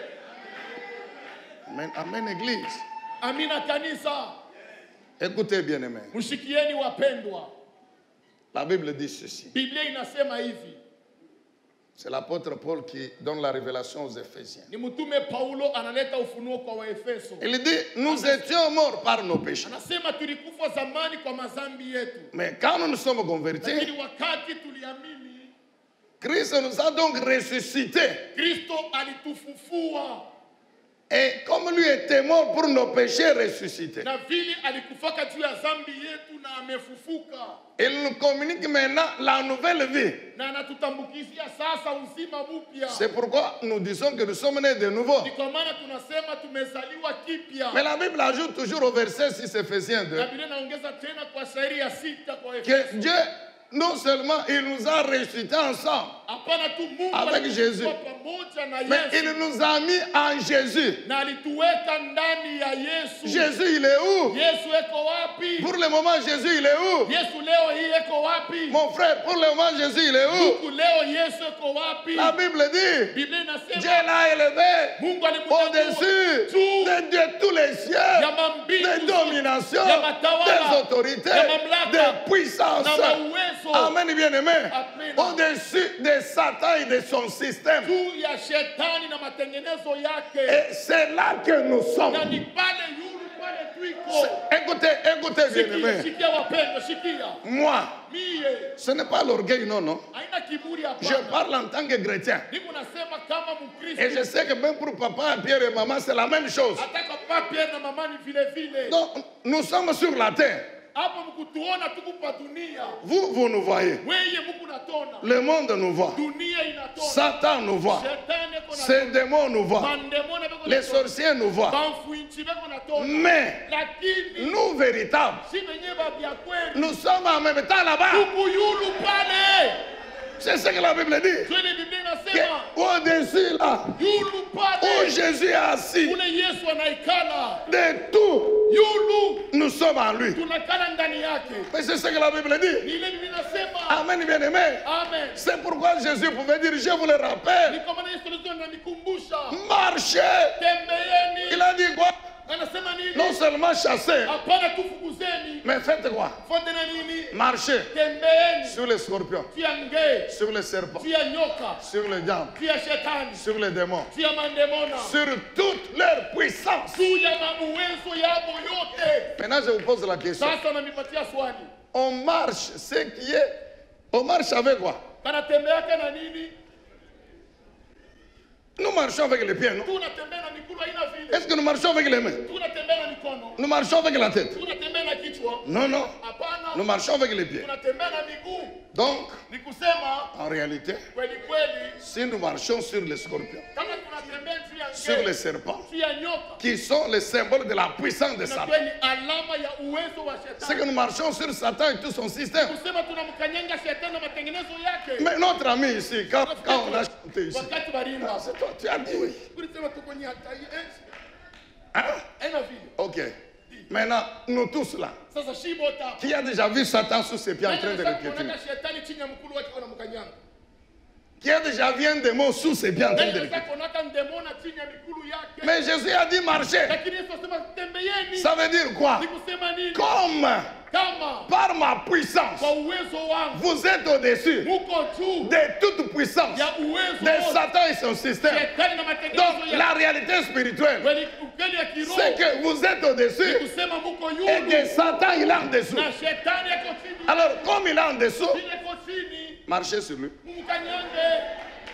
Amen, amen, Église. Amina kanisa, Écoutez, bien-aimés. mshikieni wapendwa. La Bible dit ceci. Biblia inasema hivi, C'est l'apôtre Paul qui donne la révélation aux Éphésiens. ni mtume Paulo analeta ufunuo kwa Waefeso. Il dit, nous étions morts par nos péchés. Anasema tulikufa zamani kwa mazambi yetu, Mais quand nous nous sommes convertis, lakini wakati tuliamini, Christ nous a donc ressuscités. Kristo alitufufua, Et comme lui était mort pour nos péchés ressuscités, na vile alikufaka juu ya zambi yetu na amefufuka, il nous communique maintenant la nouvelle vie. na anatutambukizia sasa uzima mpya. C'est pourquoi nous disons que nous sommes nés de nouveau. Ni kwa maana tunasema tumezaliwa kipya. Mais la Bible ajoute toujours au verset six Éphésiens deux Na Biblia inaongeza tena kwa shairi ya sita kwa que Efeso, Dieu, non seulement il nous a ressuscités ensemble, hapana tu Mungu Avec alituchukua Jésus. pamoja na mais Yesu, il nous a mis en Jésus. na alituweka ndani ya Yesu. Jésus, il est où? Yesu eko wapi? Pour le moment, Jésus, il est où? Yesu leo hii eko wapi? Mon frère, pour le moment, Jésus, il est où? Mungu leo Yesu eko wapi? La Bible dit, Biblia Dieu inasema l'a élevé Mungu alimwinua au-dessus juu de, de tous les cieux, ya mambingu des dominations, ya matawala, des autorités, ya mamlaka, des puissances. na mauwezo, Amen, bien-aimé. Amen. Au-dessus de Satan et de son système. juu ya shetani na matengenezo yake. Et c'est là que nous sommes. Na ni pale yulu pale twiko. Écoutez, écoutez, Shikia, bien-aimé. shikia wapendwa, shikia. Moi, Mie ce n'est pas l'orgueil, non, non. haina kiburi Je hapana. parle en tant que chrétien. Niko nasema kama Et je Mkristo. sais que même pour papa, Pierre et maman, c'est la même chose. Hata kwa Pierre na mama ni vile vile. Donc, nous sommes sur la terre. hapa mkutuona tuko pa dunia. Vous, vous nous voyez. Weye muku natona. Le monde nous voit. Dunia inatona. Satan nous voit. Shetani eko natona. Ces démons nous voient. Mandemona beko Les natona. sorciers nous voient. Banfuinchi beko natona. Mais Lakini nous, véritables, si benye ba bya kweli. nous sommes en même temps là-bas. Tuku yulu pale. C'est ce que la Bible dit. Twende Biblia inasema. Au-dessus là, Yulu où pale. Jésus est assis, Kule Yesu anaikala. de tout, Yulu nous sommes en lui. tunakala ndani yake. Mais c'est ce que la Bible dit. Ni ile Biblia inasema. Amen, bien-aimé. Amen. C'est pourquoi Jésus pouvait dire, je vous le rappelle, Ni kama Yesu alisema ananikumbusha. marchez. Tembeeni. Il a dit quoi? Anasema nini? Non seulement chasser, Hapana tufukuzeni. mais faites quoi? Fande na nini? Marchez Tembeeni. sur les scorpions, Juu ya ngee. sur les serpents, Juu ya nyoka. sur les diables, Juu ya shetani. sur les démons, Juu ya mandemona. sur toute leur puissance. Juu ya mauwezo yabo yote. Maintenant, je vous pose la question. Sasa namipatia swali. On marche, ce qui est, on marche avec quoi? Kanatembeaka na nini? Nous marchons avec les pieds, non? Tunatembea na miguu haina vile. Est-ce que nous marchons avec les mains? Tunatembea na mikono. Nous marchons avec la tête? Tunatembea na kichwa. Non, non. Hapana. Nous marchons avec les pieds. Tunatembea na miguu. Donc, Ni kusema en réalité, kweli kweli si nous marchons sur les scorpions, kama tunatembea juu ya sur ngee, les serpents, juu ya nyoka, qui sont les symboles de la puissance de Satan, inakuwa ni alama ya uwezo wa c'est que shetani. nous marchons sur Satan et tout son système. Kusema tunamkanyanga shetani na matengenezo yake. Mais notre ami ici, quand, quand on a chanté ici, Wakati barimba. c'est toi, tu as dit oui. Kulisema tuko ni hatai eh. Hein? Haina vile. Ok. Maintenant, nous tous là, Sasa shibota. qui a déjà vu Satan sous ses pieds en train de le piétiner? Kuonaka shetani chini ya mkulu wake wanamkanyanga. Qui a déjà vu un démon sous ses pieds en train de le Sasa piétiner? kuonaka ndemona chini ya mikulu yake. Mais Jésus a dit marcher. Lakini Yesu asema tembeeni. Ça veut dire quoi? Ni kusema nini? Comme Kama par ma puissance, kwa uwezo wangu vous êtes au-dessus muko juu de toute puissance ya uwezo de wote. Satan et son système. Shetani na Donc matengenezo la yake. réalité spirituelle, Kweli ukweli ya kiroho. c'est que vous êtes Ni au-dessus kusema muko et yulu. que Satan il est en dessous. Na shetani yako chini. Alors comme il est en dessous, Chini yako chini. marchez sur lui. Mumkanyange.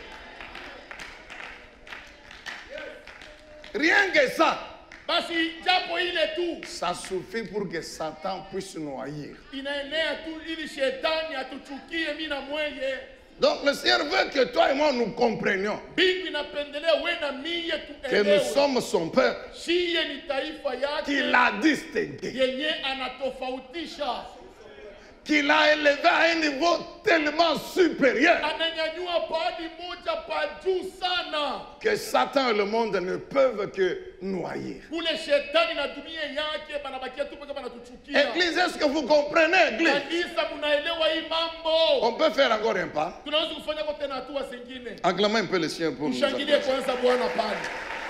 Rien que ça, Basi japo ile tu ça suffit pour que Satan puisse nous haïr. inaenea tu ili shetani atuchukie mimi na mweye. Donc le Seigneur veut que toi et moi nous comprenions Mbingu inapendelea wewe na mie que nous tuelewe. sommes son peuple, Shie ni taifa qu'il yake a distingué, yenye anatofautisha. qu'il a élevé à un niveau tellement supérieur Ananyanyua padi moja pa juu sana. que Satan et le monde ne peuvent que nous haïr. Kule shetani na dunia yake banabakia tu peke banatuchukia. Église, est-ce que vous comprenez, Église? Kanisa munaelewa hii mambo. On peut faire encore un pas. Tunaweza kufanya kwa tena hatua zingine. Acclamez un peu le Seigneur pour nous. Mshangilie applaudir. kwanza Bwana pale.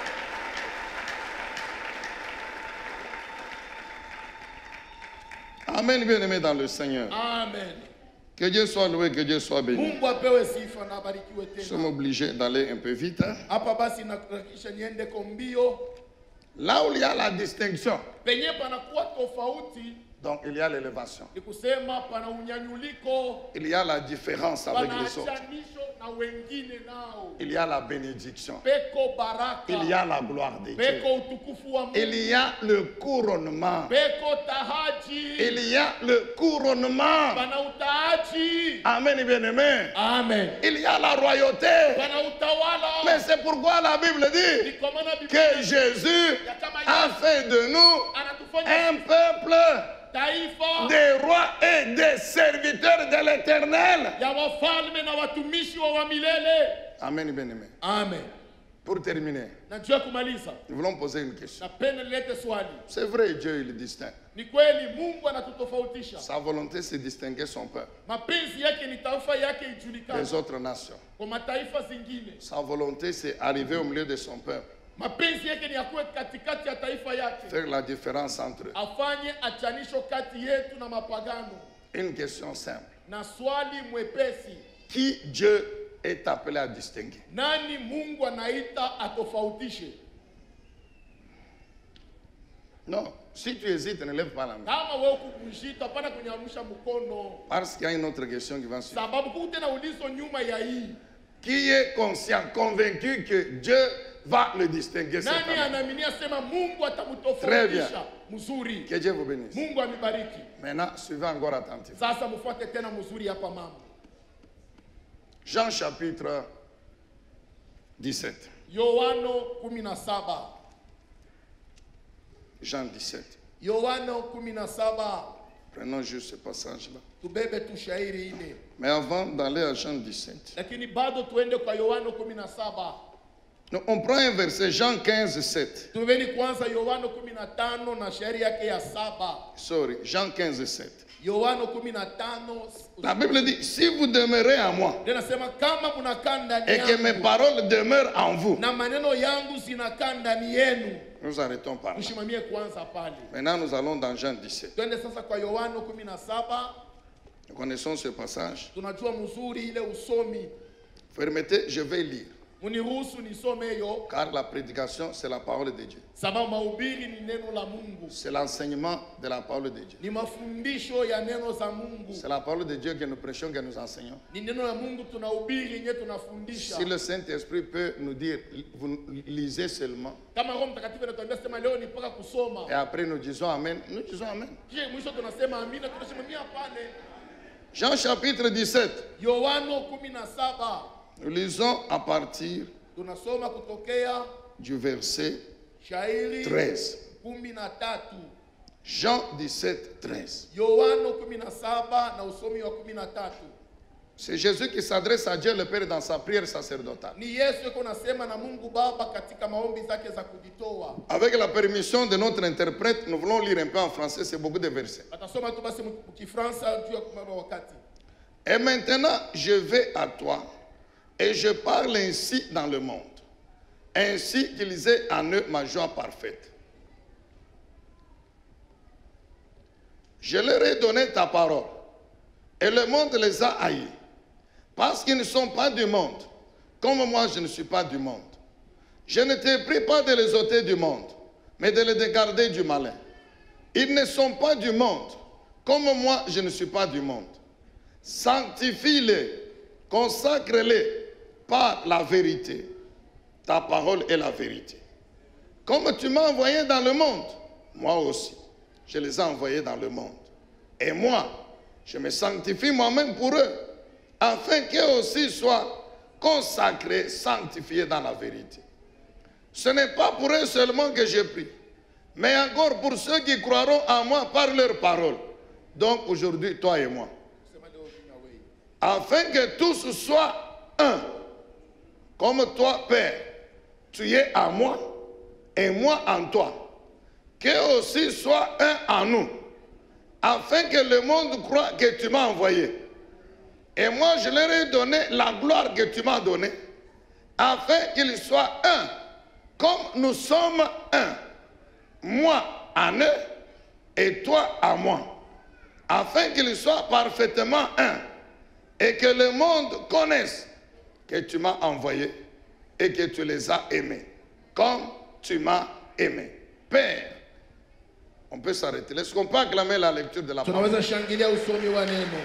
Amen, bien-aimés dans le Seigneur. Amen. Que Dieu soit loué, que Dieu soit béni. Mungu apewe sifa na abarikiwe Nous sommes tena. obligés d'aller un peu vite. hein. Hapa basi nakuhakikisha niende kwa mbio. Là où il y a la distinction, Penye panakuwa tofauti donc il y a l'élévation. ni kusema pana unyanyuliko, Il y a la différence avec pana les autres. achanisho na wengine nao. Il y a la bénédiction. Peko baraka. Il y a la gloire de Dieu. Peko utukufu wa Il Mungu. y a le couronnement. Peko tahaji. Il y a le couronnement. Pana utahaji. Amen, bien-aimé. Amen. Il y a la royauté. Pana utawala. Mais c'est pourquoi la Bible dit Ni kwa maana que Biblia Jésus a fait de nous anatufanya un peuple taifa des rois et des serviteurs de l'Éternel. ya wafalme na watumishi wa wa milele. Amen, bien-aimé. Amen. Pour terminer, Na juu ya kumaliza, nous voulons poser une question. napenda nilete swali. C'est vrai, Dieu il est distinct. Ni kweli Mungu anatutofautisha. Sa volonté, c'est distinguer son peuple Mapenzi yake ni taifa yake ijulikane des autres nations. kwa mataifa zingine. Sa volonté, c'est arriver au milieu de son peuple, Mapenzi yake ni akuwe katikati ya taifa yake, faire la différence entre eux. afanye achanisho kati yetu na mapagano. Une question simple. Na swali mwepesi, Qui Dieu est appelé à distinguer? nani Mungu anaita atofautishe? Non, si tu hésites, ne lève pas la main. Kama wewe kukushita, hapana kunyamsha mkono, Parce qu'il y a une autre question qui va suivre. sababu kuko tena ulizo nyuma ya hii. Qui est conscient, convaincu que Dieu va le distinguer cette Nani année? anaaminia sema Mungu Très atamtofautisha bien. mzuri? Que Dieu vous bénisse. Mungu amibariki. Maintenant, suivez encore attentivement. Sasa mfuate tena mzuri hapa mama. Jean chapitre dix-sept. Yohano kumi na saba. Jean dix-sept. Yohano kumi na saba. Prenons juste ce passage-là. Tubebe tu shairi ile. Mais avant d'aller à Jean dix-sept, Lakini bado tuende kwa Yohano kumi na saba. nous, on prend un verset, Jean quinze, sept. Tubeni kwanza Yohano kumi na tano na shairi yake ya saba. Sorry, Jean quinze, sept. Yohano kumi na tano. La Bible dit, si vous demeurez en moi Ndio nasema kama mnakaa ndani et que mes yangu paroles demeurent en vous, na maneno yangu zinakaa ndani yenu. nous arrêtons par là. Tushimamie kwanza pale. Maintenant, nous allons dans Jean dix-sept. Twende sasa kwa Yohano kumi na saba. Nous connaissons ce passage. Tunajua mzuri ile usomi. Vous permettez, je vais lire. Muniruhusu nisome hiyo Car la prédication, c'est la parole de Dieu. sababu mahubiri ni neno la Mungu. C'est l'enseignement de la parole de Dieu. Ni mafundisho ya neno za Mungu. C'est la parole de Dieu que nous prêchons, que nous enseignons. Ni neno la Mungu tunahubiri yenyewe tunafundisha. Si le Saint-Esprit peut nous dire, vous lisez seulement, Kama Roho Mtakatifu anatuambia sema leo ni mpaka kusoma. et après nous disons Amen, nous disons Amen. Je mwisho tunasema amina, tunasimamia pale. Jean chapitre dix-sept, Yohano kumi na saba. nous lisons à partir Tunasoma kutokea du verset shairi treize. kumi na tatu. Jean dix-sept, treize. Yohano kumi na saba na usomi wa kumi na tatu. C'est Jésus qui s'adresse à Dieu le Père dans sa prière sacerdotale. Ni Yesu yuko nasema na Mungu Baba katika maombi zake za kujitoa. Avec la permission de notre interprète, nous voulons lire un peu en français, c'est beaucoup de versets. Atasoma tu basi mkifransa juu ya kumama wakati. Et maintenant, je vais à toi, et je parle ainsi dans le monde, ainsi qu'ils aient en eux ma joie parfaite. Je leur ai donné ta parole, et le monde les a haïs, parce qu'ils ne sont pas du monde, comme moi je ne suis pas du monde. Je ne t'ai pris pas de les ôter du monde, mais de les dégarder du malin. Ils ne sont pas du monde, comme moi je ne suis pas du monde. Sanctifie-les, consacre-les par la vérité. Ta parole est la vérité. Comme tu m'as envoyé dans le monde, moi aussi, je les ai envoyés dans le monde. Et moi, je me sanctifie moi-même pour eux, afin qu'eux aussi soient consacrés, sanctifiés dans la vérité. Ce n'est pas pour eux seulement que je prie, mais encore pour ceux qui croiront en moi par leur parole. Donc aujourd'hui, toi et moi. Afin que tous soient un. Comme toi, Père, tu es en moi et moi en toi. Qu'eux aussi soient un en nous. Afin que le monde croie que tu m'as envoyé. Et moi, je leur ai donné la gloire que tu m'as donnée. Afin qu'ils soient un. Comme nous sommes un. Moi en eux et toi en moi. Afin qu'ils soient parfaitement un. Et que le monde connaisse que tu m'as envoyé et que tu les as aimés, comme tu m'as aimé. Père, on peut s'arrêter. Est-ce qu'on peut acclamer la lecture de la parole? Tunaweza shangilia usomi wa neno.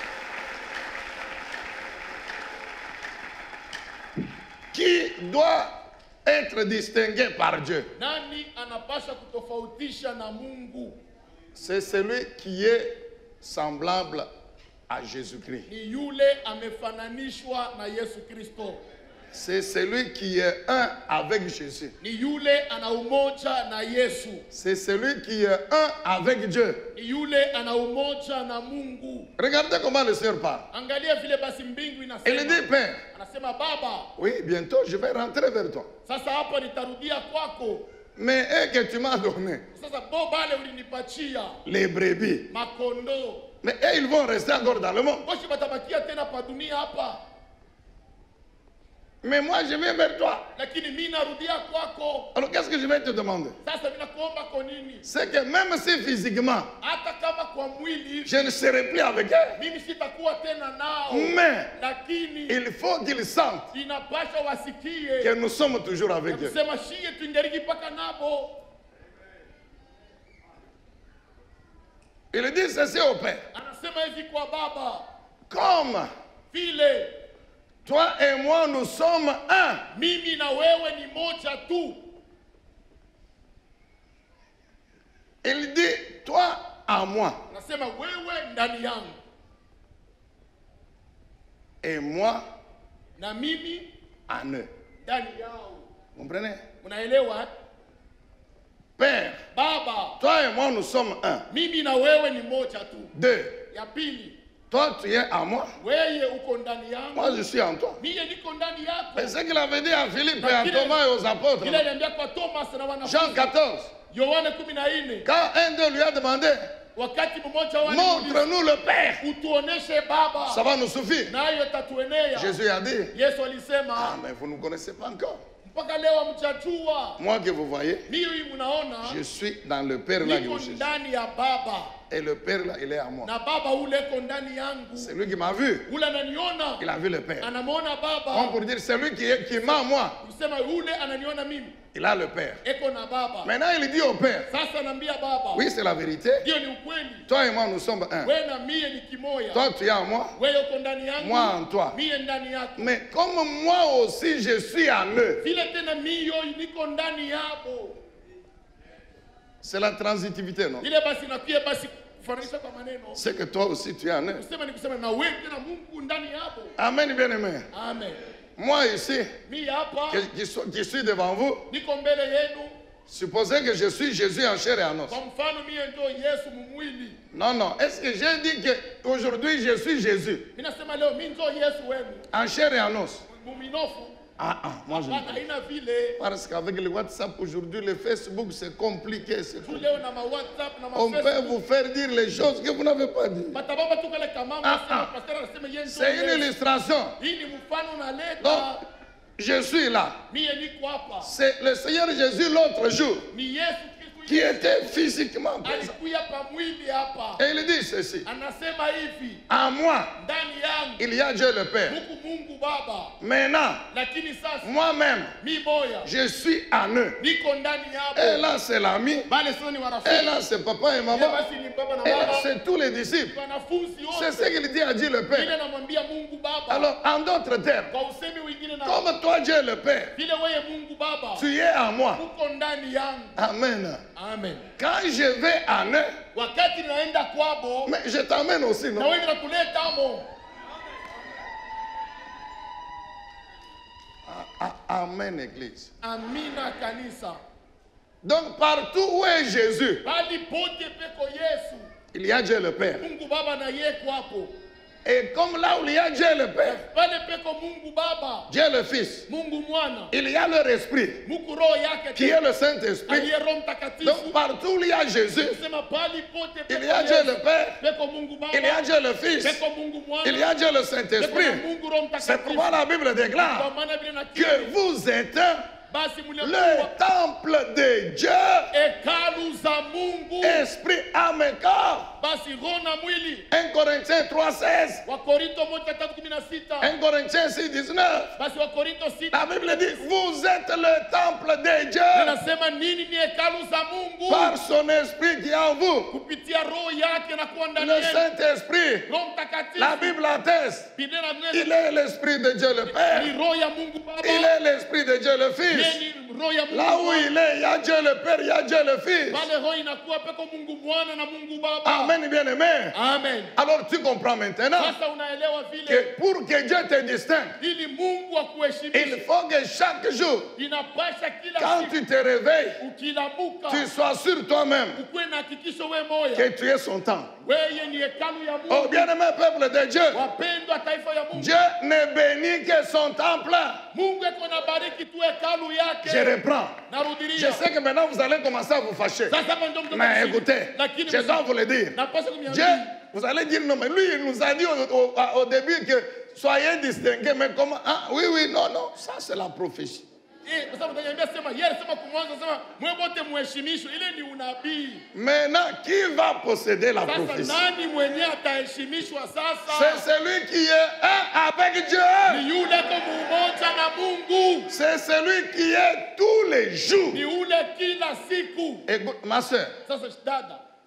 Qui doit être distingué par Dieu? Nani anapasha kutofautisha na Mungu? C'est celui qui est semblable à Jésus-Christ. Ni yule amefananishwa na Yesu Kristo. C'est celui qui est un avec Jésus. Ni yule ana umoja na Yesu. C'est celui qui est un avec Dieu. Ni yule ana umoja na Mungu. Regardez comment le Seigneur parle. Angalia vile basi mbingu inasema. Il dit, Père, Anasema Baba, oui, bientôt je vais rentrer vers toi. sasa hapa nitarudia kwako. Mais et que tu m'as donné, Sasa bo bale ulinipatia les brebis. makondo. Mais eux, ils vont rester encore dans le monde. Moshi batabakia tena pa dunia hapa. Mais moi, je viens vers toi. Lakini mimi narudia kwako. Alors, qu'est-ce que je vais te demander? Sasa mimi nakuomba kwa nini? C'est que même si physiquement, Hata kama kwa mwili je ne serai plus avec eux, mimi sitakuwa tena nao. mais Lakini il faut qu'ils sentent inapasha wasikie que nous sommes toujours avec eux. kusema shie tuingeriki paka nabo. Il dit ceci au Père. Anasema hivi kwa Baba, Comme vile Toi et moi, nous sommes un. Mimi na wewe ni moja tu. Il dit, toi à moi. Nasema wewe ndani yangu. Et moi Na mimi en eux. ndani yao. Vous comprenez? Unaelewa? Père, Baba, toi et moi, nous sommes un. mimi na wewe ni moja tu. Deux. Ya pili, Toi, tu es à moi. wewe uko ndani yangu. Moi, je suis en toi. Mimi niko ndani yako. Mais ce qu'il avait dit à Philippe et Na à kile- Thomas et aux apôtres, Ile aliambia kwa Thomas na wanafunzi. Jean quatorze, Yohana kumi na nne. quand un d'eux lui a demandé, Wakati mmoja wao montre-nous le Père, utuoneshe Baba. ça va nous suffire. Nayo tatuenea. Jésus a dit, Yesu ah, alisema mais vous ne me connaissez pas encore. mpaka leo hamjajua. Moi que vous voyez, Mimi mnaona je suis dans le Père là que niko vous cherchez. ndani ya Baba Et le Père là, il est à moi. na Baba ule ko ndani yangu. C'est lui qui m'a vu. Ule ananiona. Il a vu le Père. Anamwona Donc Baba. pour dire, c'est lui qui, est- qui m'a moi. Kusema ule ananiona mimi. Il a le Père. Eko na Baba. Maintenant, il dit au Père, Sasa naambia Baba. oui, c'est la vérité. Ndio ni ukweli. Toi et moi, nous sommes un. Wewe na mie ni kimoya. Toi, tu es en moi. Wewe uko ndani yangu. Moi en toi. Mie ndani yako. Mais comme moi aussi, je suis en eux. Vile tena mio niko ndani yako. C'est la transitivité, non? Ile basi nakuye basi kufananisha kwa maneno. C'est que toi aussi, tu es en eux. Kusema ni kusema na wewe tena Mungu ndani yako. Amen, bien-aimé. Amen. Moi ici, Mimi hapa que- qui, suis- qui suis devant vous, niko mbele yenu. supposez que je suis Jésus en chair et en os. Kwa mfano mimi ndio Yesu mumwili. Non, non. Est-ce que j'ai dit qu'aujourd'hui, je suis Jésus Mimi nasema leo mimi ndio Yesu wenu. en chair et en os? Muminofu. Ah, ah, moi je ne Bana haina vile. Parce qu'avec le WhatsApp aujourd'hui, le Facebook, c'est compliqué. c'est Tu tout. leo na ma WhatsApp na ma On peut Facebook. vous faire dire les choses que vous n'avez pas dit. Batababa tu kale kama Ah, sema ah. pastor anasema yeye ndio. C'est une Yesu. illustration. Hii ni mfano Donc, naleta. je suis là. Mimi niko hapa. C'est le Seigneur Jésus l'autre jour Ni Yesu qui Kristo. était physiquement présent. Alikuya pa mwili hapa. Et il dit ceci. Anasema hivi, En moi, ndani yangu il y a Dieu le Père. huku Mungu Baba. Maintenant, Lakini sasa moi-même, mi moya je suis en eux. niko ndani Et hapo. là, c'est l'ami. Bale sasa ni Et warafiki. là, c'est papa et Ile maman. basi ni baba na Et là, baba. c'est tous les disciples. Wanafunzi C'est wote. ce qu'il dit à Dieu le Ile Père. namwambia Mungu Baba. Alors, en d'autres termes, Kwa usemi wengine na comme toi, Dieu le Père, vile wewe Mungu Baba tu es en moi. uko ndani yangu. Amen. Amen. Quand je vais en eux, Wakati naenda kwabo mais je t'amène aussi, na non? wewe nakuleta amo. Ah, amen, Église. Amina kanisa. Donc, partout où est Jésus, Bali pote peko Yesu. il y a Dieu le Père. Mungu Baba na yeye kwapo. Et comme là où il y a Dieu le Père, Pale peko Mungu Baba. Dieu le Fils, Mungu Mwana. il y a leur esprit, Mungu roho yake qui est le Saint-Esprit. aliye Roho Mtakatifu. Donc, partout où il y a Jésus, Sema pali pote il peko y a Dieu Yesu. le Père, Peko Mungu Baba. il y a Dieu le Fils, Peko Mungu Mwana. il y a Dieu le Peko na Saint-Esprit. Mungu Roho C'est Mtakatifu. pourquoi la Bible Kwa déclare maana vile na que vous êtes basi mliokuwa le temple de Dieu, hekalu za Mungu. esprit, âme et corps. Basi roho na mwili. un Corinthiens trois seize, Wakorinto moja tatu kumi na sita. un Corinthiens six dix-neuf. Basi Wakorinto sita. La Bible dit, vous êtes le temple de Dieu Inasema nini ni hekalu za Mungu? par son esprit qui est en vous. Kupitia roho yake na kuwa ndani Le yenu. Saint-Esprit, Roho Mtakatifu. la Bible atteste, Biblia inasema il est l'esprit de Dieu le Père, ni roho ya Mungu Baba. il est l'esprit de Dieu le Fils. Yeye ni roho ya Mungu. Là où Baba. il est, il y a Dieu le Père, il y a Dieu le Fils. Pale roho inakuwa peko Mungu Mwana na Mungu Baba. Amen, bien-aimé. Amen. Alors tu comprends maintenant Sasa unaelewa que vile pour que Dieu te distingue, ili Mungu il akuheshimishe. faut que chaque jour, Inapasha kila quand siku tu te réveilles, ukilamuka tu sois sûr toi-même ukuwe na hakikisho we moya que tu es son temps. wewe ni hekalu ya Oh Mungu. bien-aimé peuple de Dieu, Wapendwa taifa ya Mungu. Dieu ne bénit que son temple. Mungu eko na bariki tu hekalu Je yake. reprends. Je Narudilia. sais que maintenant vous allez commencer à vous fâcher. Sasa hapa ndio mtu Mais mtakatifu. écoutez, Lakini je dois vous le dire. napaswa Dieu, kumwambia vous allez dire non, mais lui, il nous a dit au, au- au début que soyez distingués. Mais comment? Ah, oui, oui, non, non, ça c'est la prophétie. eh, kwa sababu utaniambia sema yeye sema kumwanzo sema mwe wote muheshimishwe. Ile ni unabii. Maintenant, qui va posséder la Sasa prophétie? nani mwenye ataheshimishwa C'est sasa? celui qui est un avec Dieu. Ni yule ko mumoja na Mungu. C'est celui qui est tous les jours. Ni ule kila siku. Écoute, ma soeur, Sasa dada,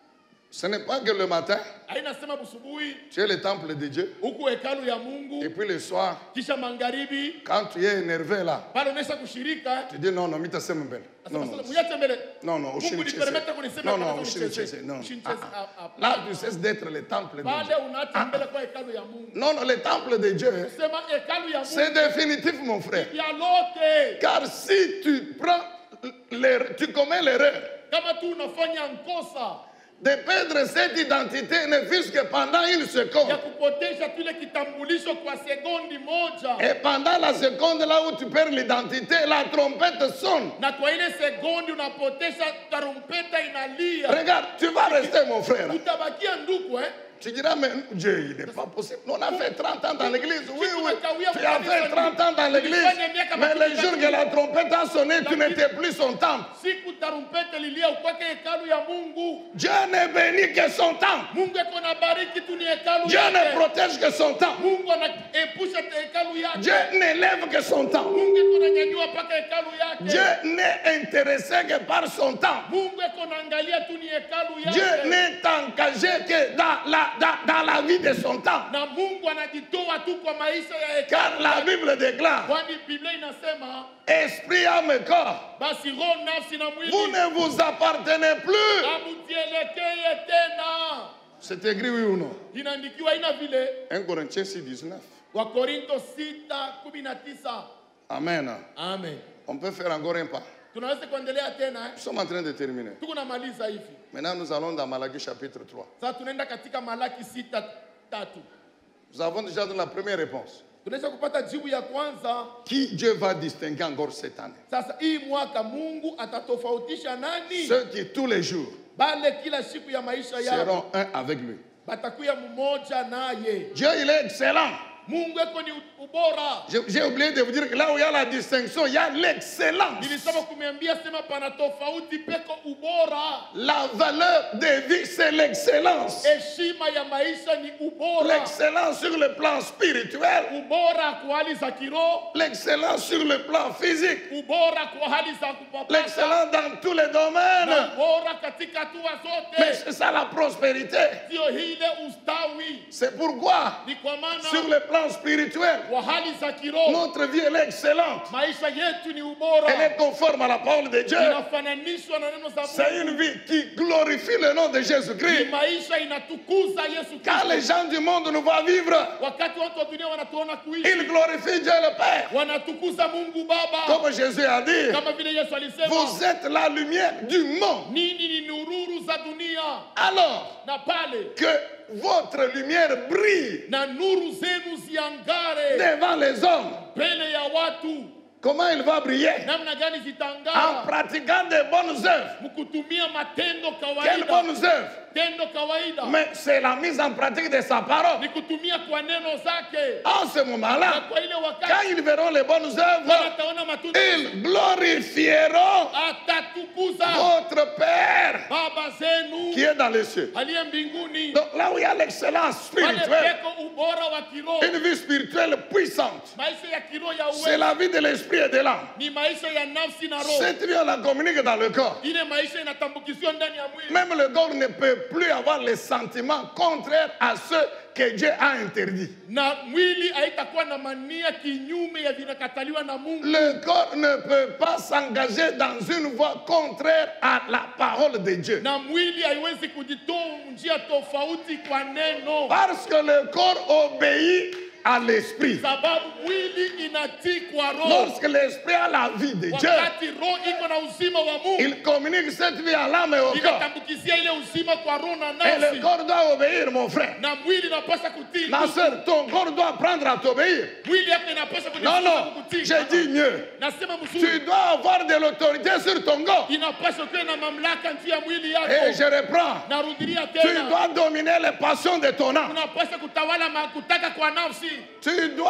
Ce n'est pas que le matin, Hainasema busubuhi tu es le temple de Dieu. huku hekalu ya Et Mungu, puis le soir, kisha magharibi quand tu es énervé là, pale unaisha kushirika. tu dis non, non, mita sembele. Non, non, Muyache mbele. non, non, Mungu nipermete kunisema non, non, kwa ushinicheze, non. Ushinicheze. Ah, Ah, ah. Là, tu cesses d'être le temple de Pale Dieu. unaacha mbele kwa hekalu ya Mungu. Non, non, le temple de Dieu, Sema hekalu ya c'est Mungu définitif, mon frère. ya lote. Car si tu prends, l'erreur, tu commets l'erreur Kama tu unafanya nkosa de perdre cette identité, ne fût-ce que pendant une ya seconde. kupotesha tule kitambulisho kwa sekondi moja, Et pendant la seconde là où tu perds l'identité, la trompette sonne. na kwa ile sekondi unapotesha, tarumpeta inalia, Regarde, tu vas rester, mon frère. utabakia ndugu eh. Tu diras, mais Dieu, il n'est pas possible. On a fait trente ans dans l'église. Oui, oui. Tu Tu as fait trente ans dans l'église. Mais le jour que la trompette a sonné, tu n'étais plus son temple. Siku tarumpeta lilia ukwake hekalu ya Mungu. Dieu ne bénit que son temple. Mungu eko na bariki tu ni hekalu Dieu ne yake. protège que son temple. Mungu anaepusha hekalu yake. Dieu n'élève que son temple. Mungu eko nanyanyua mpaka hekalu yake. Dieu n'est intéressé que par son temple. Mungu eko naangalia tu ni hekalu yake. Dieu n'est engagé que dans la, dans, dans la vie de son temple. Na Mungu anajitoa tu kwa maisha ya Car hekalu. la Bible déclare, Kwani Biblia inasema esprit, âme, corps, basi roho, nafsi na mwili vous ne vous appartenez plus. hamutielekee tena. C'est écrit oui ou non? Inaandikiwa ina vile un Corinthiens six, dix-neuf. Wakorinto sita kumi na tisa. Amen. Amen. On peut faire encore un pas. Tunaweza kuendelea tena eh? Nous sommes en train de terminer. Tuko namaliza hivi. Maintenant, nous allons dans Malachie chapitre trois. Sasa tunaenda katika Malaki sita tatu. Nous avons déjà donné la première réponse. Tunaweza kupata jibu ya kwanza. Qui Dieu va distinguer encore cette année? Sasa hii mwaka Mungu atatofautisha nani? Ceux qui tous les jours Bale kila siku ya maisha yao seront un avec lui. batakuya mmoja naye. Dieu, il est excellent. Mungu eko ni ubora. J'ai j'ai oublié de vous dire que là où il y a la distinction, il y a l'excellence. Nilisema kumeambia sema pana tofauti peko ubora. La valeur de vie, c'est l'excellence. Heshima ya maisha ni ubora. L'excellence sur le plan spirituel. Ubora kwa hali za kiroho. L'excellence sur le plan physique. Ubora kwa hali za kupapasa. L'excellence dans tous les domaines. Na ubora katika hatua Mais zote. c'est ça la prospérité. Sio hile ustawi. C'est pourquoi, Ni kwa maana sur le plan spirituel, kwa hali za kiroho notre vie elle est excellente. maisha yetu ni ubora. Elle est conforme à la parole de Dieu. Inafananishwa na neno za C'est Mungu. une vie qui glorifie le nom de Ni Jésus-Christ. maisha inatukuza Yesu Quand les Kristo. gens du monde nous voient vivre, Wakati watu wa dunia wanatuona kuishi, ils glorifient Dieu le Père. wanatukuza Mungu Baba. Comme Jésus a dit, Kama vile Yesu alisema, vous êtes la lumière du monde. nini ni nururu za dunia. Alors Na pale que votre lumière brille na nuru zenu ziangare devant les hommes. mbele ya watu. Comment il va briller? Namna gani En zitangara? pratiquant de bonnes œuvres. Mkutumia matendo Quelles kawaida. bonnes œuvres? Tendo kawaida Mais c'est la mise en pratique de sa parole. ni kutumia kwa neno zake. En ce Na moment-là, kwa ile quand wakati ils verront les bonnes œuvres, wanataona matunda, ils glorifieront atatukuza votre Père Baba zenu qui est dans les cieux. aliye mbinguni. Donc là où il y a l'excellence Pale spirituelle, peko ubora wa kiroho. une vie spirituelle puissante, Maisha ya kiroho ya c'est uwezo la vie de l'esprit et de l'âme. ni maisha ya nafsi na roho. Cette vie, on la communique dans le corps. Ile maisha inatambukizwa ndani ya mwili. Même le corps ne peut plus avoir les sentiments contraires à ceux que Dieu a interdits. Na mwili haitakuwa na mania kinyume ya vinakataliwa na Mungu. Le corps ne peut pas s'engager dans une voie contraire à la parole de Dieu. Na mwili haiwezi kujitoa njia tofauti kwa neno. Parce que le corps obéit à l'esprit. Sababu mwili inatii kwa roho. Lorsque l'esprit a la vie de Dieu, Wakati roho iko na uzima wa Mungu, il communique cette vie à l'âme et au corps. inatambukizia ile uzima kwa roho na Et le nafsi. corps doit obéir, mon frère. Na mwili inapaswa kutii. Ma soeur, ton corps doit apprendre à t'obéir. Mwili yako inapaswa Non, kujifunza non, kukutii. j'ai dit mieux. Nasema Tu mzuri. dois avoir de l'autorité sur ton corps. Inapaswa kuwa na mamlaka juu ya mwili Et yako. je reprends. Narudilia Tu tena. dois dominer les passions de ton âme. Unapaswa kutawala makutaka kwa nafsi. Tu dois,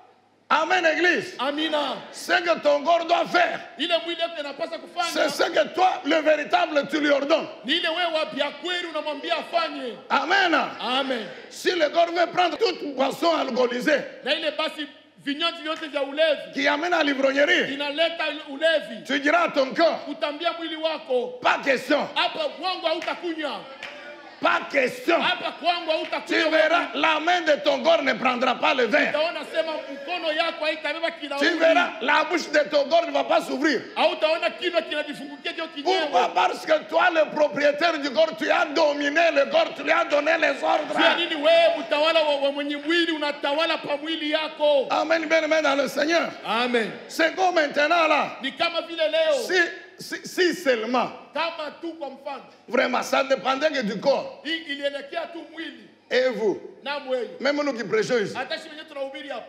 amen église, Amina. ce que ton corps doit faire, Ile mwili yako inapaswa c'est kufanya. ce que toi, le véritable, tu lui ordonnes. Ni ile wewe wa vya kweli unamwambia afanye. Amen. Amen. Si le corps veut prendre toute boisson alcoolisée Na ile basi vinywaji vyote vya ulevi qui amène à l'ivrognerie, inaleta ulevi. tu diras à ton corps, Utambia mwili wako, pas question. hapa mwangu hautakunywa. Pas question. Hapa kwangu Tu hautakunywa verras, la main de ton corps ne prendra pas le verre. utaona sema mkono yako haitabeba kilauni. Tu verras, la bouche de ton corps ne va pas s'ouvrir. Hautaona kinywa kinajifungukia kio Pourquoi? kinyewe. Parce que toi, le propriétaire du corps, tu as dominé le corps, tu lui as donné les Sio ordres. nini wewe mtawala wa, wa mwenye mwili unatawala pa mwili yako. Amen, bien aimé dans le Seigneur. Amen. C'est comme maintenant là. Ni kama vile leo Si, si, si seulement, kama tu kwa mfano vraiment, ça dépendait que du corps. hii ilielekea tu mwili Et vous, na mwili. même nous qui prêchons ici. Hata sisi wenyewe tunahubiri hapa.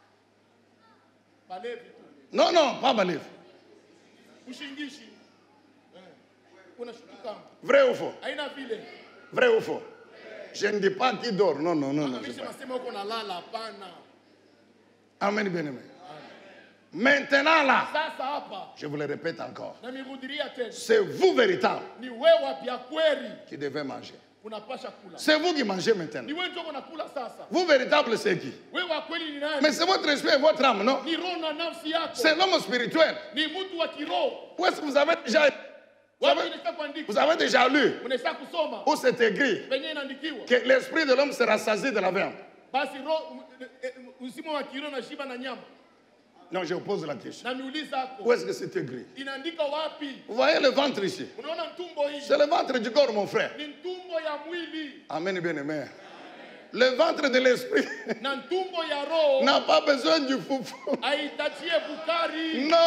Balevi tu. Non, non, pas balève. Ushingishi. Eh. Unashutuka. Vrai ou faux? Haina vile. Vrai ou faux? Je ne dis pas qui dort. Non, non, non, non. Mimi c'est pas. nasema uko nalala hapana. Amen, bien aimé. Maintenant là, Sasa hapa je vous le répète encore. na mirudiria tena. C'est vous véritable Ni wewe pia kweli qui devez manger. unapasha kula. C'est vous qui mangez maintenant. Ni wewe ndio unakula sasa. Vous véritable, c'est qui? Wewe wa kweli ni nani? Mais c'est votre esprit et votre âme, non? Ni roho na nafsi yako. C'est l'homme spirituel. Ni mtu wa kiroho. Où est-ce que vous avez déjà, vous Wapi avez, inaweza kuandika? vous avez déjà lu Unaweza kusoma. où c'est écrit Penye inaandikiwa. que l'esprit de l'homme sera saisi de la viande? Basi roho uzima wa kiroho na shiba na nyama. Non, je vous pose la question. Na miuliza hapo. Où est-ce que c'est écrit? Inaandika wapi? Vous voyez le ventre ici? Unaona ntumbo hii? C'est le ventre du corps, mon frère. Ni ntumbo ya mwili Amen, bien aimé. Le ventre de l'esprit na ntumbo ya roho n'a pas besoin du foufou. haitajie bukari. Non!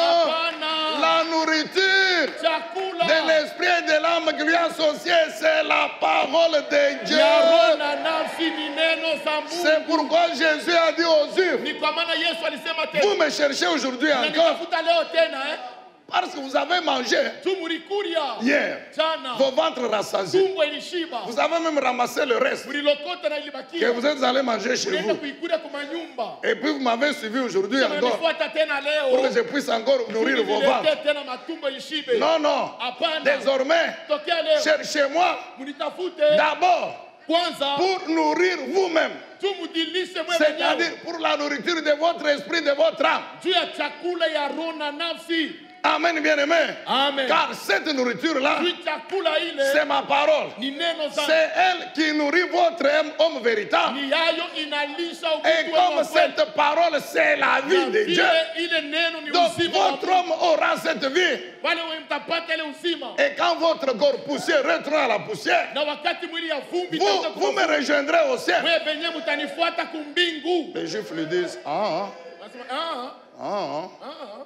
Hapana. La nourriture Chakula de l'esprit et de l'âme qui lui est associée, c'est la parole de ya roho Dieu. na nafsi ni neno za C'est Mungu. pourquoi Jésus a dit aux Juifs, Ni kwa maana Yesu alisema vous tena. me cherchez aujourd'hui Na encore nitafuta leo tena eh. parce que vous avez mangé Tu mulikulia hier jana. vos ventres rassasiés. Tumbo ilishiba. Vous avez même ramassé le reste Mulilokota na que ilibakia. vous êtes allé manger chez Unaenda vous. kuikulia kwa manyumba. Et puis vous m'avez suivi aujourd'hui encore Unanifuata tena pour que leo. je puisse encore nourrir vos ventres. Uniletee tena matumbo ishibe. Non, non. Hapana. Désormais, Tokea leo. cherchez-moi Munitafute d'abord kwanza pour nourrir vous-même. tu mudilishe mwenyewe. C'est-à-dire pour la nourriture de votre esprit, de votre âme. Juu ya chakula ya roho na nafsi. Amen, bien-aimé. Amen. Car cette nourriture-là, Juu chakula ile c'est ma parole. ni neno za C'est elle qui nourrit votre âme, homme véritable. ni yayo inalisha Et utu comme wa kweli. cette parole, c'est la vie Na de Dieu. vile ile neno ni Donc uzima wa votre Mungu. homme aura cette vie. Pale wewe mtapata ile uzima. Et quand votre corps poussière retourne à la poussière, Na wakati mwili ya vumbi vous, itaanza vous me kufa, rejoindrez au ciel. wewe penye mtanifuata kumbingu. Les Juifs lui disent, ah, Nasema ah ah, ah, ah ah.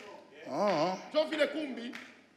ah, Jo vile kumbi.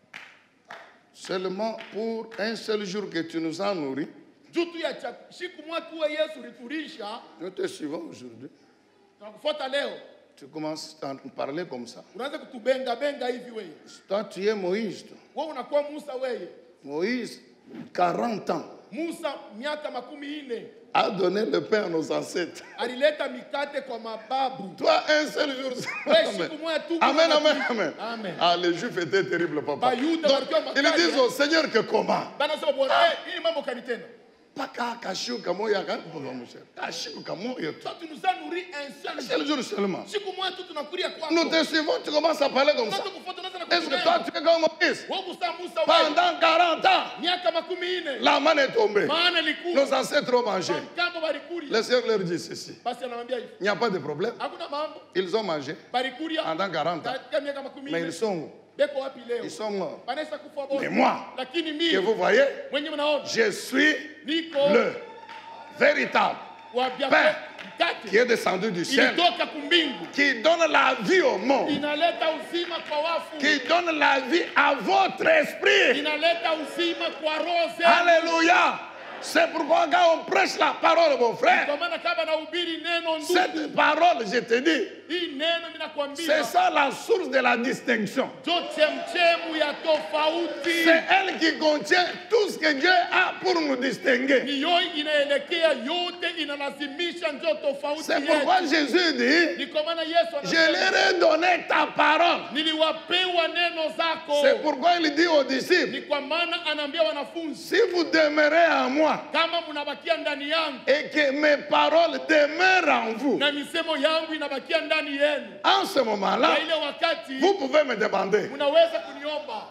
seulement pour un seul jour que tu nous as nourris, Juu tu ya chakula. Siku moja tu Yesu ulitulisha, nous te suivons aujourd'hui. tunakufuata leo. Tu commences à nous parler comme ça. Unaanza kutubenga benga hivi wewe. Toi, tu es Moïse. toi. Wewe unakuwa Musa wewe. Moïse, quarante ans, Musa miaka makumi ine a donné le pain à nos ancêtres. alileta mikate kwa mababu. Toi, un seul jour. Wewe Amen. siku moja tu. Amen, amen, amen. Amen. Ah, les Juifs étaient terribles, papa. Bayuda Donc, walikuwa ils makali, disent au Seigneur que comment? Bana sema bwana, eh, hii mambo kani tena. Paka kashuka moya kanipanga mushe. Kashuka moya. Toi tu nous as nourri un seul Un seul jour. jour seulement. Siku moja tu tunakulia kwako. Nous te suivons, tu commences à parler comme ça. Tunaanza kufuata tunaanza na Est-ce que kutubenga. toi, tu es comme Moïse? Wewe Musa Musa wewe. Pendant quarante ans, Miaka makumi ine. la manne est tombée. Maana ilikuwa Nos ancêtres ont mangé. kambo barikulia. Le Seigneur leur dit ceci. Basi anamwambia hivi. Il n'y a pas de problème. Hakuna mambo. Ils ont mangé Barikulia. pendant quarante ans. Katika miaka makumi Mais ine. ils sont, Beko wapi leo? ils sont morts. Banaweza kufa Mais bora. moi, Lakini que mimi vous voyez, mwenye mnaona je suis niko le véritable wa vya Père mkate qui est descendu du ciel, ilitoka kumbingu qui donne la vie au monde, inaleta uzima kwa wafu, qui donne la vie à votre esprit. inaleta uzima kwa roho zenu. Alléluia. C'est pourquoi quand on prêche la parole, mon frère, Kwa maana kama nahubiri neno ndugu, cette parole, je te dis, hii neno c'est ninakwambia ça la source de la distinction. jo chemchemu ya tofauti. C'est elle qui contient tout ce que Dieu a pour nous distinguer. Ni yo inaelekea yote, inalazimisha njo tofauti C'est yetu. pourquoi Jésus dit, Ni kwa maana Yesu je anasema leur ai donné ta parole. niliwapewa neno zako. C'est pourquoi il dit aux disciples, Ni kwa maana anaambia wanafunzi, si vous demeurez en moi kama mnabakia ndani yangu et que mes paroles demeurent en vous, na misemo yangu inabakia ndani yenu, en ce moment-là, na ile wakati vous pouvez me demander. mnaweza kuniomba.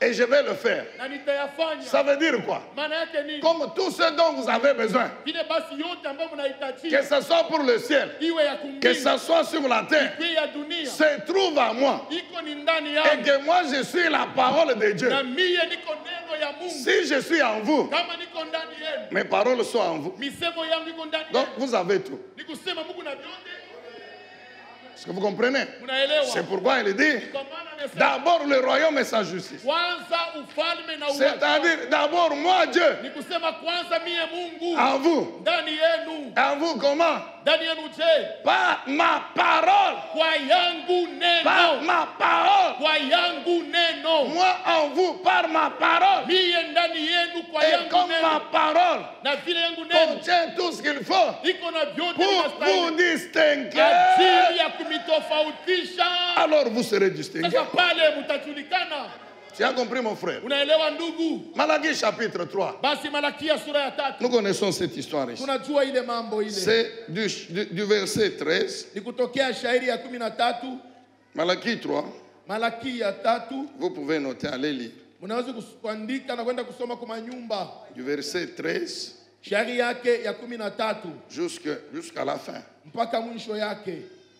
Et je vais le faire. na nitayafanya. Ça veut dire quoi? Maana yake nini? Comme tout ce dont vous avez besoin, Vile basi yote ambayo que mnahitaji ce soit pour le ciel, iwe ya que kumbingu, ce soit sur la terre, iwe ya dunia, se trouve à moi. iko ni ndani Et yangu. que moi je suis la parole de Dieu. Na mie niko neno ya Mungu. Si je suis en vous, Kama niko ndani yenu, mes paroles sont en vous. misemo yangu iko ndani Donc yenu. vous avez tout. Ni kusema Mungu na vyote. Est-ce que vous comprenez? Unaelewa? C'est pourquoi il dit, Kwa maana amesema d'abord le royaume et sa justice. kwanza ufalme na uweza. C'est-à-dire, d'abord moi Dieu, Ni kusema kwanza mie Mungu en vous. ndani yenu. En vous comment? Ndani yenu je? Par ma parole. Kwa yangu Par neno. ma parole. Kwa yangu neno. Moi en vous, par ma parole. Mie ndani yenu kwa Et yangu comme ma neno. parole Na vile yangu neno contient tout ce qu'il faut iko na vyote pour vous vinastahili distinguer, ajili ya kumitofautisha. alors vous serez distingués. Sasa pale mtajulikana. Tu as compris mon frère? Unaelewa ndugu? Malachie chapitre trois. Basi Malakia sura ya tatu Nous connaissons cette histoire ici. tunajua ile mambo ile. C'est du, du, du verset treize. Ni kutokea shairi ya kumi na tatu. Malachie trois. Malaki ya tatu. Vous pouvez noter, allez lire. Mnaweza kus- kuandika na kwenda kusoma kwa manyumba. Du verset treize Shairi yake ya kumi na tatu jusque- jusqu'à la fin. mpaka mwisho yake.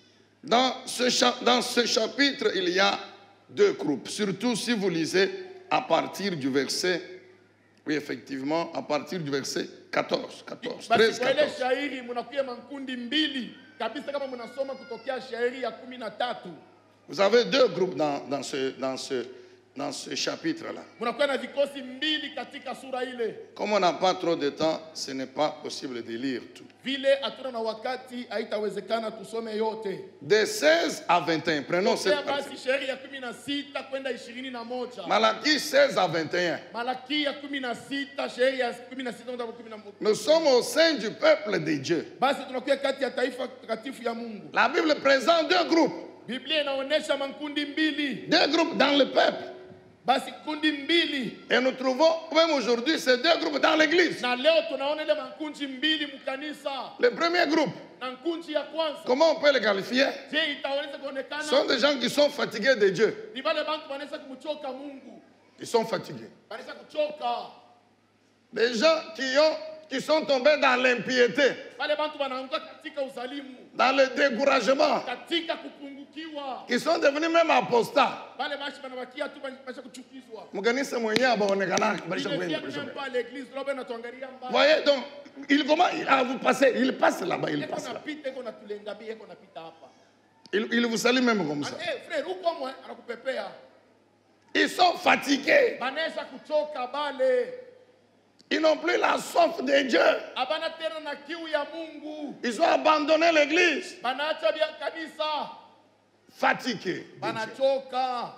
Dans ce, cha- dans ce chapitre, il y a deux groupes. Surtout si vous lisez à partir du verset, oui, effectivement, à partir du verset quatorze, quatorze, Basi treize, kwa ile quatorze. shairi mnakuya makundi mbili kabisa, kama mnasoma kutokea shairi ya kumi na tatu Vous avez deux groupes dans, dans ce, dans ce, dans ce chapitre-là. mnakuwa na vikosi mbili katika sura ile. Comme on n'a pas trop de temps, ce n'est pas possible de lire tout. Vile hatuna na wakati, haitawezekana tusome yote. De seize à vingt et un, prenons cette Tokea partie. basi shairi ya kumi na sita kwenda ishirini na moja. Malachie seize à vingt et un. Malaki ya kumi na sita, shairi ya kumi na sita kwenda kumi na moja. Nous sommes au sein du peuple de Dieu. Basi tunakuwa kati ya taifa takatifu ya Mungu. La Bible présente deux groupes. Biblia inaonyesha makundi mbili. Deux groupes dans le peuple. Basi kundi mbili. Et nous trouvons même aujourd'hui ces deux groupes dans l'église. Na leo tunaona ile makundi mbili mkanisa. Le premier groupe, Na kundi ya kwanza, comment on peut les qualifier? je itaweza kuonekana Ce sont des gens qui sont fatigués de Dieu. ni wale bantu wanaweza kumchoka Mungu. Ils sont fatigués. Wanaweza kuchoka. Des gens qui, ont, qui sont tombés dans l'impiété, Wale bantu wanaanguka katika uzalimu, dans le découragement, katika kupungukiwa. qui sont devenus même apostats. Wale bashi wanabakia tu basha kuchukizwa. Mkanisa mwenyewe abaonekana balisha Ile kwenda, pia balisha kuna kwenda. pale église robe na tuangalia mbali. Voyez donc, il comment il, ah, vous passez, il passe là-bas, il Eko passe là. napita, eko natulenga bi, eko napita hapa. Il, il vous salue même comme ça. Eh, frère, uko mwe anakupepea. Ils sont fatigués. Banaweza kuchoka bale. Ils n'ont plus la soif de Dieu. Abana tena na kiu ya Mungu. Ils ont abandonné l'église. Banaacha bia kanisa. Fatigués. Banachoka.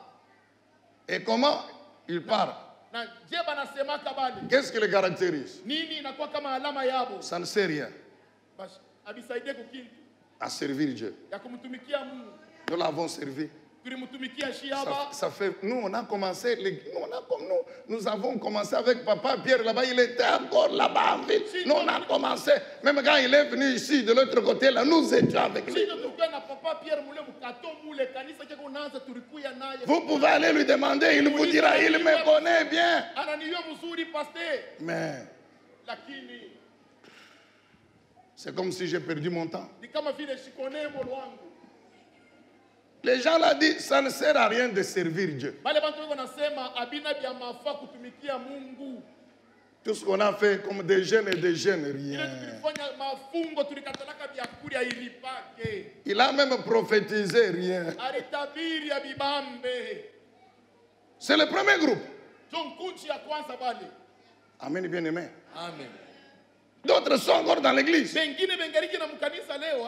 Et comment ils parlent? Na je banasemaka bale. Qu'est-ce qui les caractérise? Nini inakuwa kama alama yabo? Ça ne sait rien Basi abisaidie kukintu à servir Dieu. ya kumtumikia Mungu. Nous l'avons servi. Tulimtumikia Ça, shiaba. ça fait, nous, on a commencé, les- nous, on a, comme nous, nous avons commencé avec papa Pierre là-bas, il était encore là-bas en ville. Nous, on a commencé, même quand il est venu ici, de l'autre côté, là, nous étions avec lui. Sisi tulikuwa na papa Pierre mule mkato mule kanisa kiko naanza tulikuya naye. Vous pouvez aller lui demander, il vous dira, il me connaît bien. Ananiyo mzuri pasteur. Mais Lakini c'est comme si j'ai perdu mon temps. ni kama vile shikone moyo wangu. Les gens l'ont dit, ça ne sert à rien de servir Dieu. Bale bantu wako nasema abina bya mafa kutumikia Mungu. Tout ce qu'on a fait comme des jeunes et des jeunes, Ile rien. tulifanya mafungo tulikatalaka bya kulia ilipake. Il a même prophétisé, rien. Alitabiri ya bibambe. C'est le premier groupe. John kunchi ya kwanza bale. Amen, bien-aimé. Amen. D'autres sont encore dans l'église. Bengine bengariki na mkanisa leo.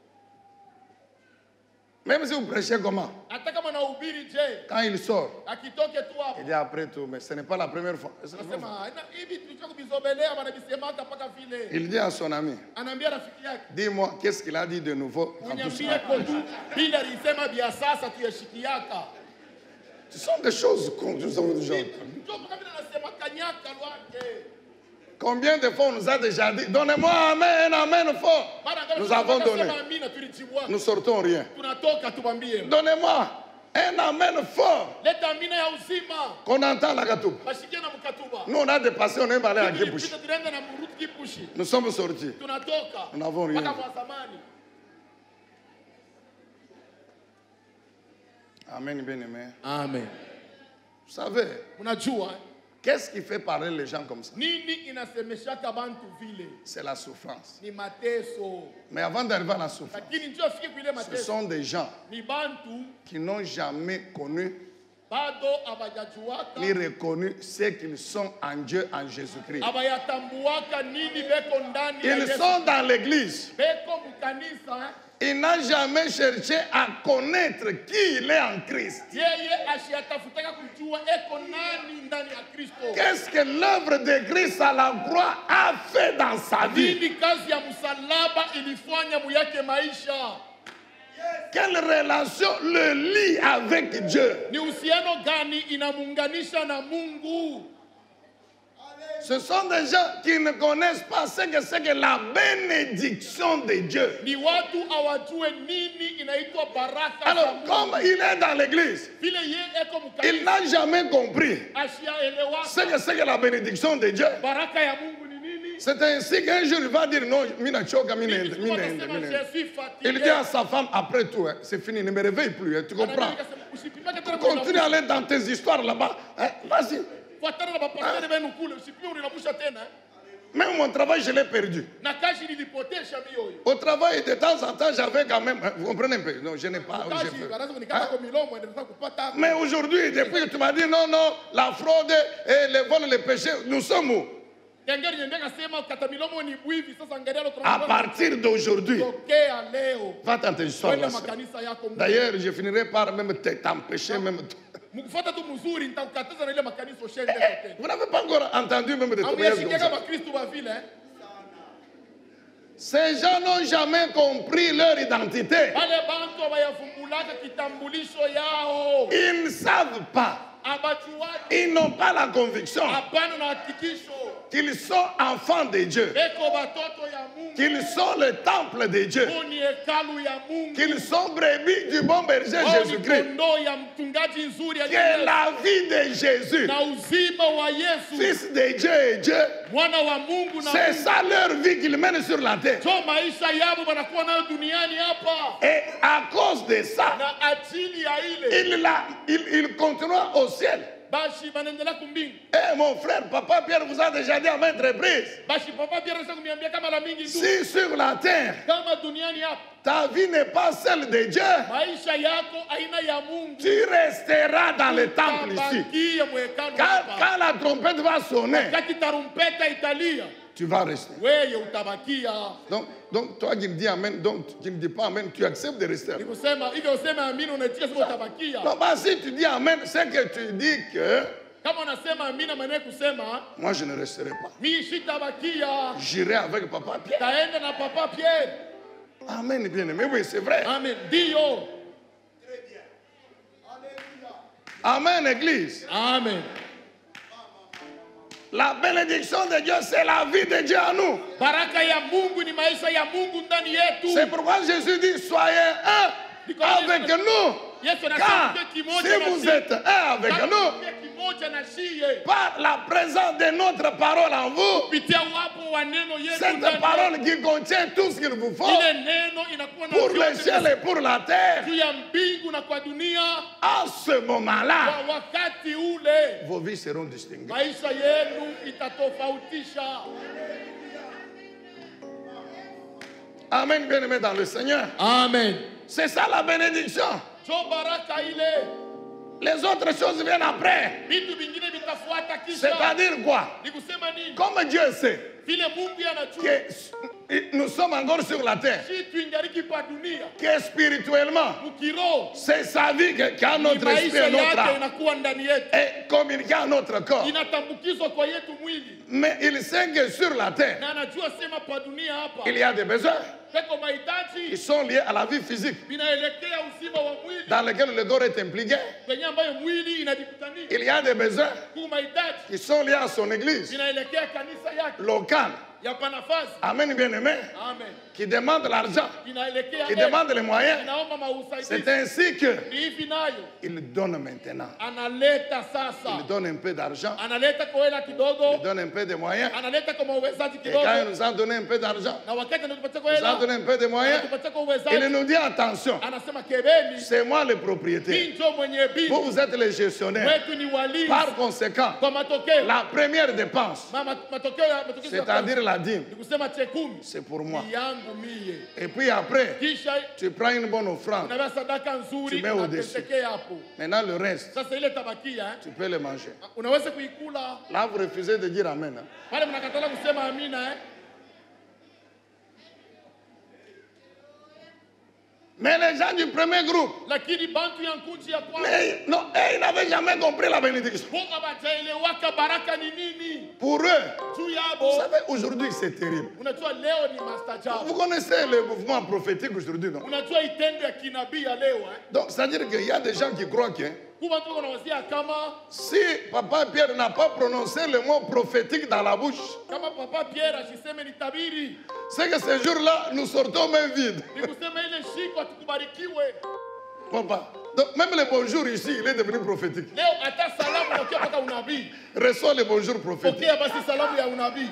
Même si vous prêchez comment? Hata kama nahubiri je, Quand il sort, akitoke tu il hapo. dit après tout, mais ce n'est pas la première fois. C'est la première fois. Nasema ina hivi tulicho kubizobelea wanabisemaka mpaka vile. Il dit à son ami, Anaambia rafiki yake, dis-moi, qu'est-ce qu'il a dit de nouveau en tout uniambie ça? kwa tu bila alisema bia sasa tuyashikiaka. Ce sont des choses que nous avons déjà entendues. Ndio kama vile anasema kanyaka lwake. Combien de fois on nous a déjà dit, donnez-moi amen, amen fort. Mara ngapi Nous avons tunasema donné. amina tulijibu. Nous sortons rien. Tunatoka tubambie. Donnez-moi. Un amen fort Leta amina ya uzima. qu'on entend la Katouba. Bashikia na mkatuba. Nous, on a dépassé, on est allé à Kipushi. Tulipita tunaenda na Muruti Kipushi. Nous sommes sortis. Tunatoka. Nous n'avons rien. Mpaka kwa zamani. Amen, bien aimé. Amen. Vous savez, Unajua qu'est-ce qui fait parler les gens comme ça? nini inasemeshaka bantu vile? C'est la souffrance. Ni mateso. Mais avant d'arriver à la souffrance, Lakini njoo afike kwa ile ce mateso. sont des gens Ni bantu qui n'ont jamais connu bado abajajuaka. ni reconnu ce qu'ils sont en Dieu, en Jésus-Christ. Abayatambuaka nini beko ndani ya Ils Yesu. sont dans l'église. Beko mukanisa. Il n'a jamais cherché à connaître qui il est en Christ. Yeye ashiatafutaka kujua eko nani ndani ya Kristo. Qu'est-ce que l'œuvre de Christ à la croix a fait dans sa vie? Nini kazi ya msalaba ilifanya muyake maisha? Quelle relation le lie avec Dieu? Ni uhusiano gani inamuunganisha na Mungu? Ce sont des gens qui ne connaissent pas ce que c'est que la bénédiction de Dieu. Ni watu hawajue nini inaitwa baraka. Alors, comme il est dans l'église, vile ye eko il mukanisa n'a jamais compris ashiaelewa ce que c'est que la bénédiction de Dieu. baraka ya Mungu ni nini. C'est ainsi qu'un jour il va dire non, mina choka, mina ende, Mimi mina ende, nasema mina je ende. suis fatigué. Il dit à sa femme, après tout, hein, c'est fini, ne me réveille plus, hein, tu comprends? Usipimake tena Continue à aller dans tes histoires là-bas. Hein, vas-y. fuatana na bapasteri wenu kule, usipime unilabusha tena. Même mon travail, je l'ai perdu. Na kazi nilipotesha mioyo. Au travail, de temps en temps, j'avais quand même. Vous comprenez un peu? Non, je n'ai pas. j'ai Kazi fait. baraza kunikata kwa milomo endelea kupata. Mais aujourd'hui, depuis que tu m'as dit non, non, la fraude et les vols, les péchés, nous sommes où? Ngeri nyendeka sema kata milomo ni bwivi sasa angalia lo À partir d'aujourd'hui, tokea leo. va dans tes histoires Wende là. makanisa yako. D'ailleurs, je finirai par même te- t'empêcher même. Mkufuata tu mzuri nitakukataza na ile makanisa ushende Eh, tena. vous n'avez pas encore entendu même de témoignages comme Amuyashikia ça. kama Kristo wa vile. eh? Ces gens n'ont jamais compris leur identité. Wale bantu abayavumbulaka kitambulisho yao. Ils ne savent pas. Abajuwaki Ils n'ont pas la conviction hapana na hakikisho. qu'ils sont enfants de Dieu, Beko batoto ya Mungu. qu'ils sont le temple de Dieu, Huu ni hekalu ya Mungu. qu'ils sont brebis du bon berger Huu ni Jésus-Christ, kondoo ya mchungaji nzuri ya que Yesu. la vie de Jésus, Na uzima wa Yesu. Fils de Dieu et Dieu, Mwana wa Mungu na c'est Mungu. ça leur vie qu'ils mènent sur la terre. Jo maisha yabo wanakuwa nayo duniani hapa. Et à cause de ça, Na ajili ya ile. ils, la- ils, ils continueront au ciel. Bashi banaendelea kumbingu. Eh mon frère, papa Pierre vous a déjà dit à maintes reprises, Bashi papa pia anaweza kuniambia kama la mingi ndugu. si sur la terre, Kama duniani hapa ta vie n'est pas celle de Dieu, maisha yako aina ya Mungu. tu resteras dans le temple ici. Utabakia mwekano Quand, hapa. quand la trompette va sonner, Wakati tarumpeta italia, tu vas rester. wewe utabakia. Donc, donc toi qui me dis amen, donc tu ne dis pas amen, tu acceptes de rester. Ni kusema hivyo useme amina unaitika sema utabakia. Non, bah, si tu dis amen, c'est que tu dis que Kama unasema amina maana yake kusema moi je ne resterai pas. mimi sitabakia. J'irai avec papa Pierre. Taenda na papa Pierre. Amen, bien aimé. Oui, c'est vrai. Amen. Ndio. Amen, église. Amen. La bénédiction de Dieu, c'est la vie de Dieu en nous. Baraka ya Mungu ni maisha ya Mungu ndani yetu. C'est pourquoi Jésus dit, soyez un avec nous. Yesu anasema Car tuwe si kimoja na vous sisi. êtes un avec Kama nous, tuwe kimoja na shie. par la présence de notre parole en vous, Kupitia wapo wa neno yetu cette ndani yetu. parole qui contient tout ce qu'il vous faut Ile neno inakuwa na pour le vyote ciel et pour la terre, juu ya mbingu na kwa dunia. à ce moment-là, Kwa wakati ule vos vies seront distinguées. maisha yenu itatofautisha. Amen, bien-aimé dans le Seigneur. Amen. C'est ça la bénédiction. Jo baraka ile Les autres choses viennent après. vitu vingine vitafuata kisha. C'est-à-dire quoi? Ni kusema nini? Comme Dieu sait Vile Mungu anajua que nous sommes encore sur la terre, si tuingariki pa dunia que spirituellement, mkiroho c'est sa vie qui qui a ni notre esprit maisha et notre yake âme inakuwa ndani yetu, et communiqué à notre corps. inatambukizwa kwa yetu mwili, Mais il sait que sur la terre, na anajua sema pa dunia hapa il y a des besoins peko qui mahitaji sont liés à la vie physique vinaelekea uzima wa mwili dans lequel le corps est impliqué. kwenye ambayo mwili inajikutanisha. Il y a des besoins Ku mahitaji qui sont liés à son église vinaelekea kanisa yake locale. ya panafasi. Amen, bien-aimé. Amen. qui demande l'argent, inaelekea qui hela, demande les moyens. inaomba mausaidizi. C'est ainsi que Ni hivi nayo il donne maintenant. analeta sasa, Il donne un peu d'argent, analeta kwa hela kidogo, il donne un peu de moyens. analeta kwa uwezaji Et quand il kidogo, nous a donné un peu d'argent, na wakati anatupatia kwa il nous a hela, donné un peu de moyens, anatupatia kwa il uwezaji, nous dit attention, anasema kebeni, c'est moi le propriétaire. mimi ndio mwenye Vous, bini, vous êtes les gestionnaires. wetu ni walinzi. Par conséquent, Kwa matokeo, la première dépense, ma- ma- matokeo ya matokeo ya c'est-à-dire la dîme, ni kusema chekumi c'est pour moi. ni yangu mie. Et puis après, Kisha tu prends une bonne offrande. unaweka sadaka nzuri Tu mets au-dessus. unatekea hapo. Maintenant, le reste, Sasa ile tabakia eh, tu peux le manger. unaweza kuikula. Là, vous refusez de dire Amen. hein. Wale mnakatala kusema amina eh. Mais les gens du premier groupe, Lakini bantu ya nkuji ya kwanza mais, non, eh, ils n'avaient jamais compris la bénédiction. boga bajaelewaka baraka ni nini Pour eux, juu vous yabo. savez, aujourd'hui, c'est terrible. Unajua leo ni mastajabu, Vous connaissez le mouvement prophétique aujourd'hui, non? unajua itendo ya kinabii ya leo eh. Donc, c'est-à-dire qu'il y a des gens qui croient que Kuba tu wanawazia kama si Papa Pierre n'a pas prononcé le mot prophétique dans la bouche, kama Papa Pierre asiseme ni tabiri, c'est que ce jour-là, nous sortons main vide. ni kusema ile shiko atukubarikiwe. Papa. Donc, même le bonjour ici, il est devenu prophétique. Leo hata salamu unakia paka unabii. Reçois le bonjour prophétique. Pokea basi salamu ya unabii.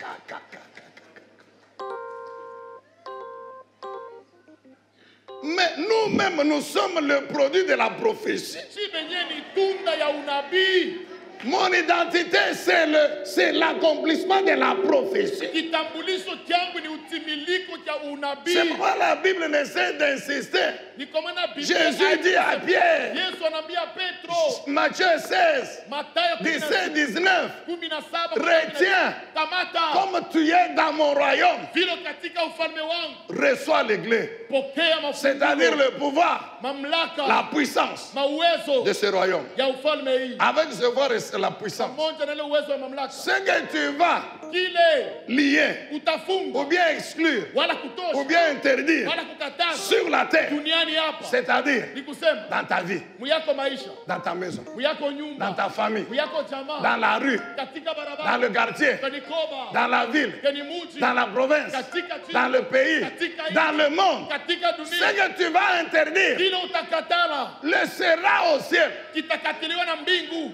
Mais nous-mêmes, nous sommes le produit de la prophétie. Si benye ni tunda ya unabii. Mon identité, c'est le, c'est l'accomplissement de la prophétie. Kitambulisho changu ni utimiliko cha unabii. C'est pourquoi la Bible essaie d'insister. Ni kwa maana Biblia Jésus dit à Pierre, Yesu anaambia Petro, Matthieu seize, Mathayo dix-sept, dix-neuf, kumi na saba, retiens, kamata comme tu es dans mon royaume, vile katika ufalme wangu, reçois l'église. pokea C'est-à-dire mafunguo, le pouvoir, mamlaka, la puissance mauwezo de ce royaume. ya ufalme hii. Avec ce pouvoir et la puissance, Pamoja na ile uwezo wa mamlaka, ce que tu vas kile lier, ou utafunga bien exclure, wala ou kutosha bien interdire wala kukataza sur la terre, duniani hapa, c'est-à-dire ni kusema dans ta vie, muyako maisha, dans ta maison, muyako dans nyumba, ta famille, muyako jamaa, dans la rue, katika dans barabara, le quartier, kwenye koba, dans la ville, kwenye muji, dans la province, katika jiji, dans le pays, katika nchi, dans le monde. katika Ce dunia, que tu vas interdire kile utakatala le sera au ciel. kitakatiliwa na mbingu.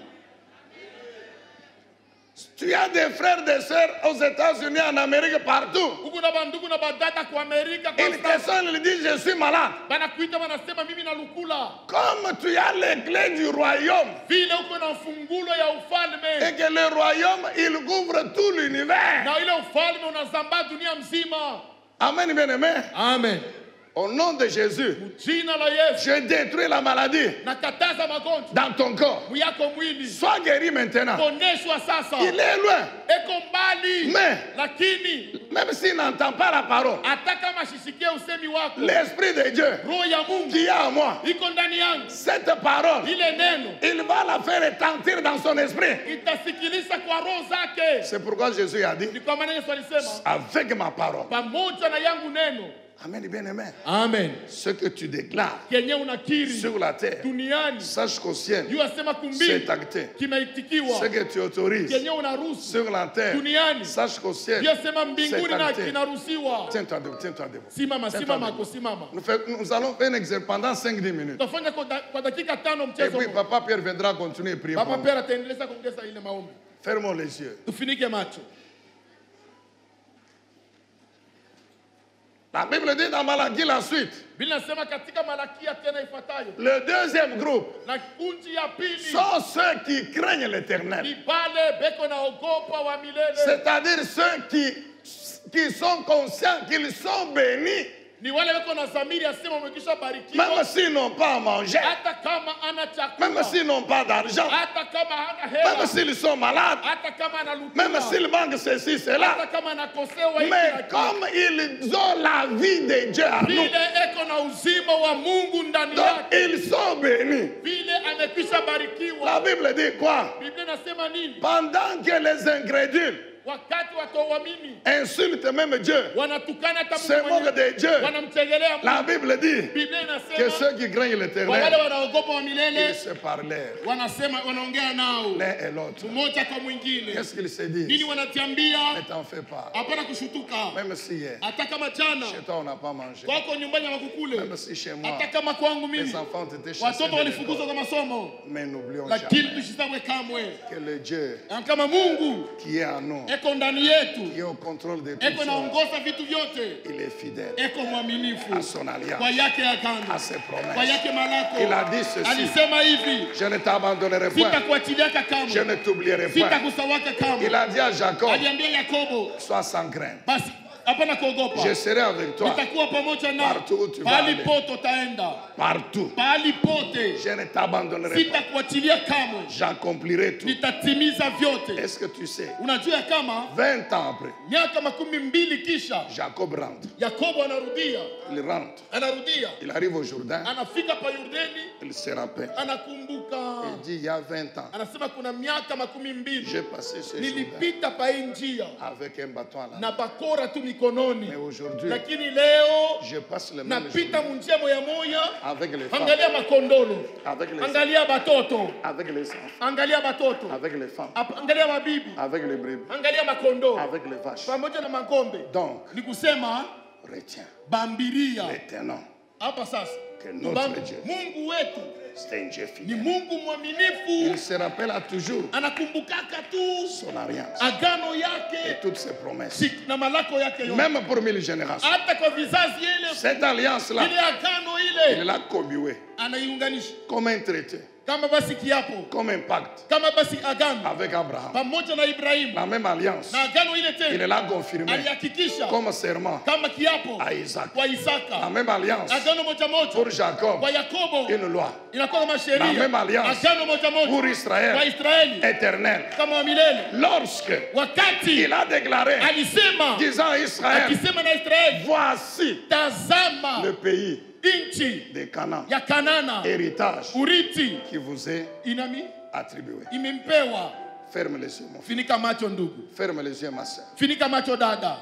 Tu as des frères, des sœurs aux États-Unis, en Amérique, partout. Huku na bandugu na badada kwa Amerika kwa Ils te sont, ils disent, je suis malade. banakuita wanasema mimi nalukula. Comme tu as les clés du royaume Vile uko na fungulo ya et ufalme que le royaume, il couvre tout l'univers. na ile ufalme unazambaa dunia mzima. Amen, bien-aimé. Amen. Au nom de Jésus, Jina la Yesu je détruis la maladie nakataza magonjwa dans ton corps. muyako mwili, Sois guéri maintenant. poneshwa sasa. Il est loin. Eko mbali, Mais, lakini même s'il n'entend pas la parole, hata kama shisikie usemi wako, l'Esprit de Dieu roho ya Mungu qui est en moi, iko ndani yangu, cette parole, ile neno il va la faire retentir dans son esprit. itasikiliza kwa roho zake. C'est pourquoi Jésus a dit, Ni kwa maana Yesu alisema avec ma parole. pamoja na yangu neno. Amen, bien-aimé. Amen. Ce que tu déclares Kenye unakiri sur la terre, duniani, sache qu'au ciel, juu asema c'est kumbili acté. kimeitikiwa. Ce que tu autorises Kenye unaruhusu sur la terre, duniani, sache qu'au ciel, juu asema mbinguni c'est na acté. kinaruhusiwa. Tiens-toi debout, tiens-toi debout. Simama, Tiens-toi simama debout. ako simama. Nous, fait- nous allons faire un exercice pendant cinq dix minutes. Tutafanya kwa da- kwa dakika tano Et mchezo. puis huu. Papa Pierre viendra continuer et prier pour Baba nous. Pera ataendeleza kuongeza ile maombi. Fermons les yeux. Tufinike macho. La Bible dit dans Malachie la suite. Biblia inasema katika Malakia tena ifuatayo, Le deuxième groupe na kundi ya pili sont ceux qui craignent l'Éternel. ni pale beko na ogopa wa milele, C'est-à-dire ceux qui, qui sont conscients qu'ils sont bénis, ni wale beko na zamiri asema wamekisha barikiwa, même s'ils n'ont pas à manger, hata kama ana même chakula, s'ils n'ont pas d'argent, hata kama hana hela, même s'ils sont malades, hata kama ana même lukula, s'ils manquent ceci, cela. hata kama anakosewa hiki na Mais kile. comme ils ont la vie de Dieu à nous, Vile eko na uzima wa Mungu ndani donc yake, ils sont bénis. vile amekwisha La barikiwa. Bible dit quoi? Biblia inasema nini? Pendant que les incrédules wakati watoamini insultent même Dieu, wanatukana hata se Mungu moquent mwenyewe, de Dieu. wanamtegelea La Mungu. Bible dit Biblia que inasema ceux qui craignent kwa wale l'Éternel, wanaogopa wa milele ils se parlèrent wanasema wanaongea nao l'un et l'autre. mmoja kwa mwingine. Qu'est-ce qu'ils se Nini disent? wanatiambia? Ne t'en fais pas. Hapana kushutuka. Même si hier, Hata kama jana chez toi on n'a pas mangé, kwako nyumbani hawakukule, même si chez moi, hata kama kwangu mimi les enfants t'étaient chassés watoto de walifukuzwa l'école. kwa masomo, Mais n'oublions lakini jamais tusisahau kamwe que le Dieu kama Mungu qui est en nous, eko ndani yetu, qui est au contrôle de tout eko choses, naongoza vitu vyote, il est fidèle eko mwaminifu à son alliance, kwa yake ya à kando, ses kwa promesses. yake malako. Il a dit ceci: Alisema hivi, je ne t'abandonnerai point, sitakuachiliaka je kamwe, ne t'oublierai point. sitakusawaka kamwe. Il a dit à Jacob, Aliambia Yakobo, sois sans crainte, basi hapana kuogopa, je serai avec toi nitakuwa pamoja na partout où tu vas pahali aller. pote utaenda, Partout. pahali pote Je ne t'abandonnerai pas, sitakuachilia kamwe, j'accomplirai tout. nitatimiza vyote. Est-ce que tu sais, Unajua kama vingt ans après, miaka makumi mbili kisha Jacob rentre. Yakobo anarudia, Il rentre. anarudia, Il arrive au Jourdain. anafika pa Yordani, Il se rappelle. anakumbuka, Il dit, il y a vingt ans, anasema kuna miaka makumi mbili j'ai passé ce Jourdain nilipita pa hii njia avec un bâton à la main. na bakora tu mikononi, Mais aujourd'hui, lakini leo je passe le même napita Jourdain munjia moya moya. avec les femmes, Angalia makondolo, avec les, angalia batoto, avec les enfants, angalia batoto, avec les femmes, Ap- angalia mabibi, avec les brebis, angalia makondo avec les vaches. pamoja na mangombe. Donc, Ni kusema retiens, bambiria retenons hapa sasa. que notre Bam- Dieu, Mungu wetu c'est un Dieu ni fidèle. Mungu mwaminifu, Il se rappelle à toujours anakumbukaka tu son alliance agano et yake toutes ses promesses. si- na malako yake yote, Même pour mille générations. hata kwa vizazi ile Cette alliance-là, ile agano il ile l'a commuée anaiunganisha comme un traité, kama basi kiapo, comme un pacte kama basi agano avec Abraham. pamoja na Ibrahimu, La même alliance, na agano ile il tena l'a confirmée alihakikisha comme serment kama kiapo à Isaac. kwa La Isaka, même alliance agano moja moja pour Jacob, kwa Yakobo une loi. inakuwa kama La sheria, même alliance agano moja pour moja kwa Israël, Israeli éternelle. kama wa milele. Lorsque Wakati il a déclaré, alisema disant à Israël, akisema na Israeli, voici tazama le pays nchi de Canaan, ya Kanana, héritage urithi qui vous est inami attribué. imempewa. Ferme les yeux, mon frère. Finika macho ndugu, Ferme les yeux, ma soeur. finika macho dada.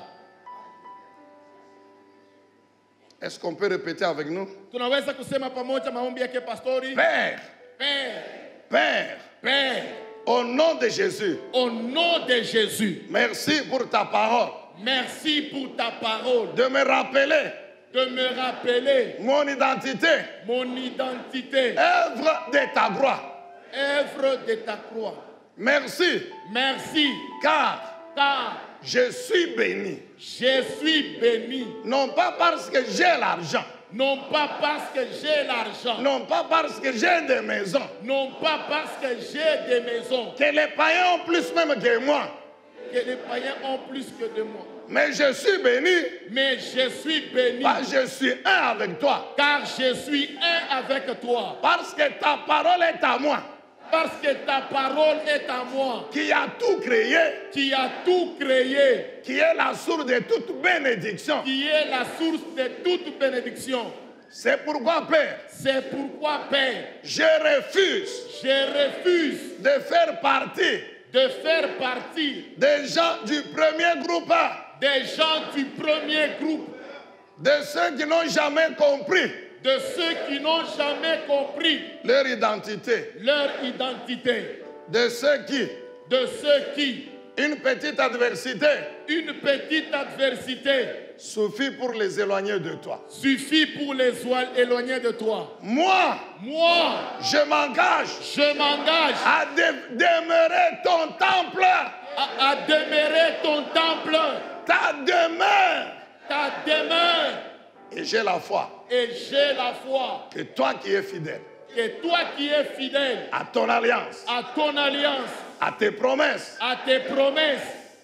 Est-ce qu'on peut répéter avec nous? Tunaweza kusema pamoja maombi yake pastori. Père, Père, Père, Père, au nom de Jésus, au nom de Jésus, merci pour ta parole, merci pour ta parole, de me rappeler de me rappeler mon identité, mon identité, œuvre de ta gloire. œuvre de ta croix. Merci, Merci, car car je suis béni, je suis béni, non pas parce que j'ai l'argent, non pas parce que j'ai l'argent, non pas parce que j'ai des maisons, non pas parce que j'ai des maisons, que les païens ont plus même que moi, que les païens ont plus que de moi, mais je suis béni, mais je suis béni, parce que je suis un avec toi, car je suis un avec toi, parce que ta parole est à moi, parce que ta parole est à moi, qui a tout créé, qui a tout créé, qui est la source de toute bénédiction. qui est la source de toute bénédiction. C'est pourquoi, Père, C'est pourquoi, Père, je refuse je refuse de faire partie de faire partie des gens du premier groupe, des gens du premier groupe, de ceux qui n'ont jamais compris de ceux qui n'ont jamais compris leur identité, leur identité, de ceux qui, de ceux qui, une petite adversité une petite adversité suffit pour les éloigner de toi. suffit pour les oies éloigner de toi. Moi, Moi, je m'engage je m'engage à de- demeurer ton temple, à, à demeurer ton temple, ta demeure. ta demeure, Et j'ai la foi et j'ai la foi que toi qui es fidèle que toi qui es fidèle à ton alliance, à ton alliance, à tes promesses, à tes promesses,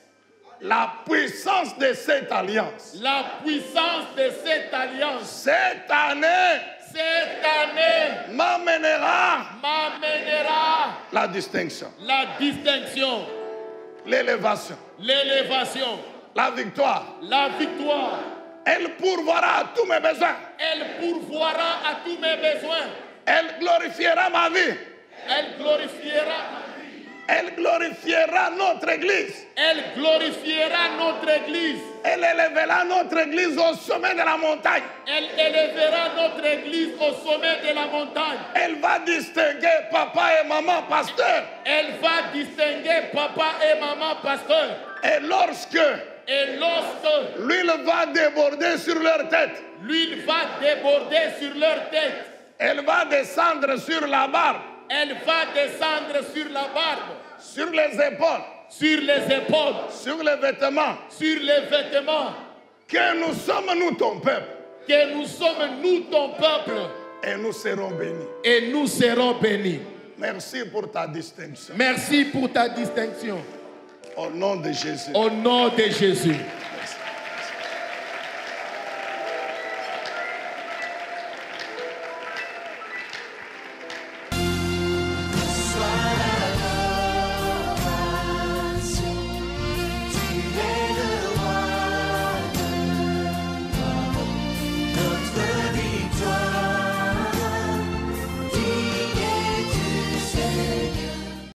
la puissance de cette alliance, la puissance de cette alliance, cette année cette année m'amènera m'amènera la distinction, la distinction, l'élévation, l'élévation, la victoire. la victoire. Elle pourvoira à tous mes besoins. Elle pourvoira à tous mes besoins. Elle glorifiera ma vie. Elle glorifiera, Elle glorifiera notre église. Elle glorifiera notre église. Elle élèvera notre église au sommet de la montagne. Elle élèvera notre église au sommet de la montagne. Elle va distinguer papa et maman pasteur. Elle va distinguer papa et maman pasteur. Et lorsque Et lorsque l'huile va déborder sur leur tête, l'huile va déborder sur leur tête, elle va descendre sur la barbe, elle va descendre sur la barbe, sur les épaules, sur les épaules, sur les vêtements. sur les vêtements, Que nous sommes, nous, ton peuple. que nous sommes nous ton peuple Et nous serons bénis. et nous serons bénis. Merci pour ta distinction. Merci pour ta distinction. Au nom de Jésus. Au nom de Jésus.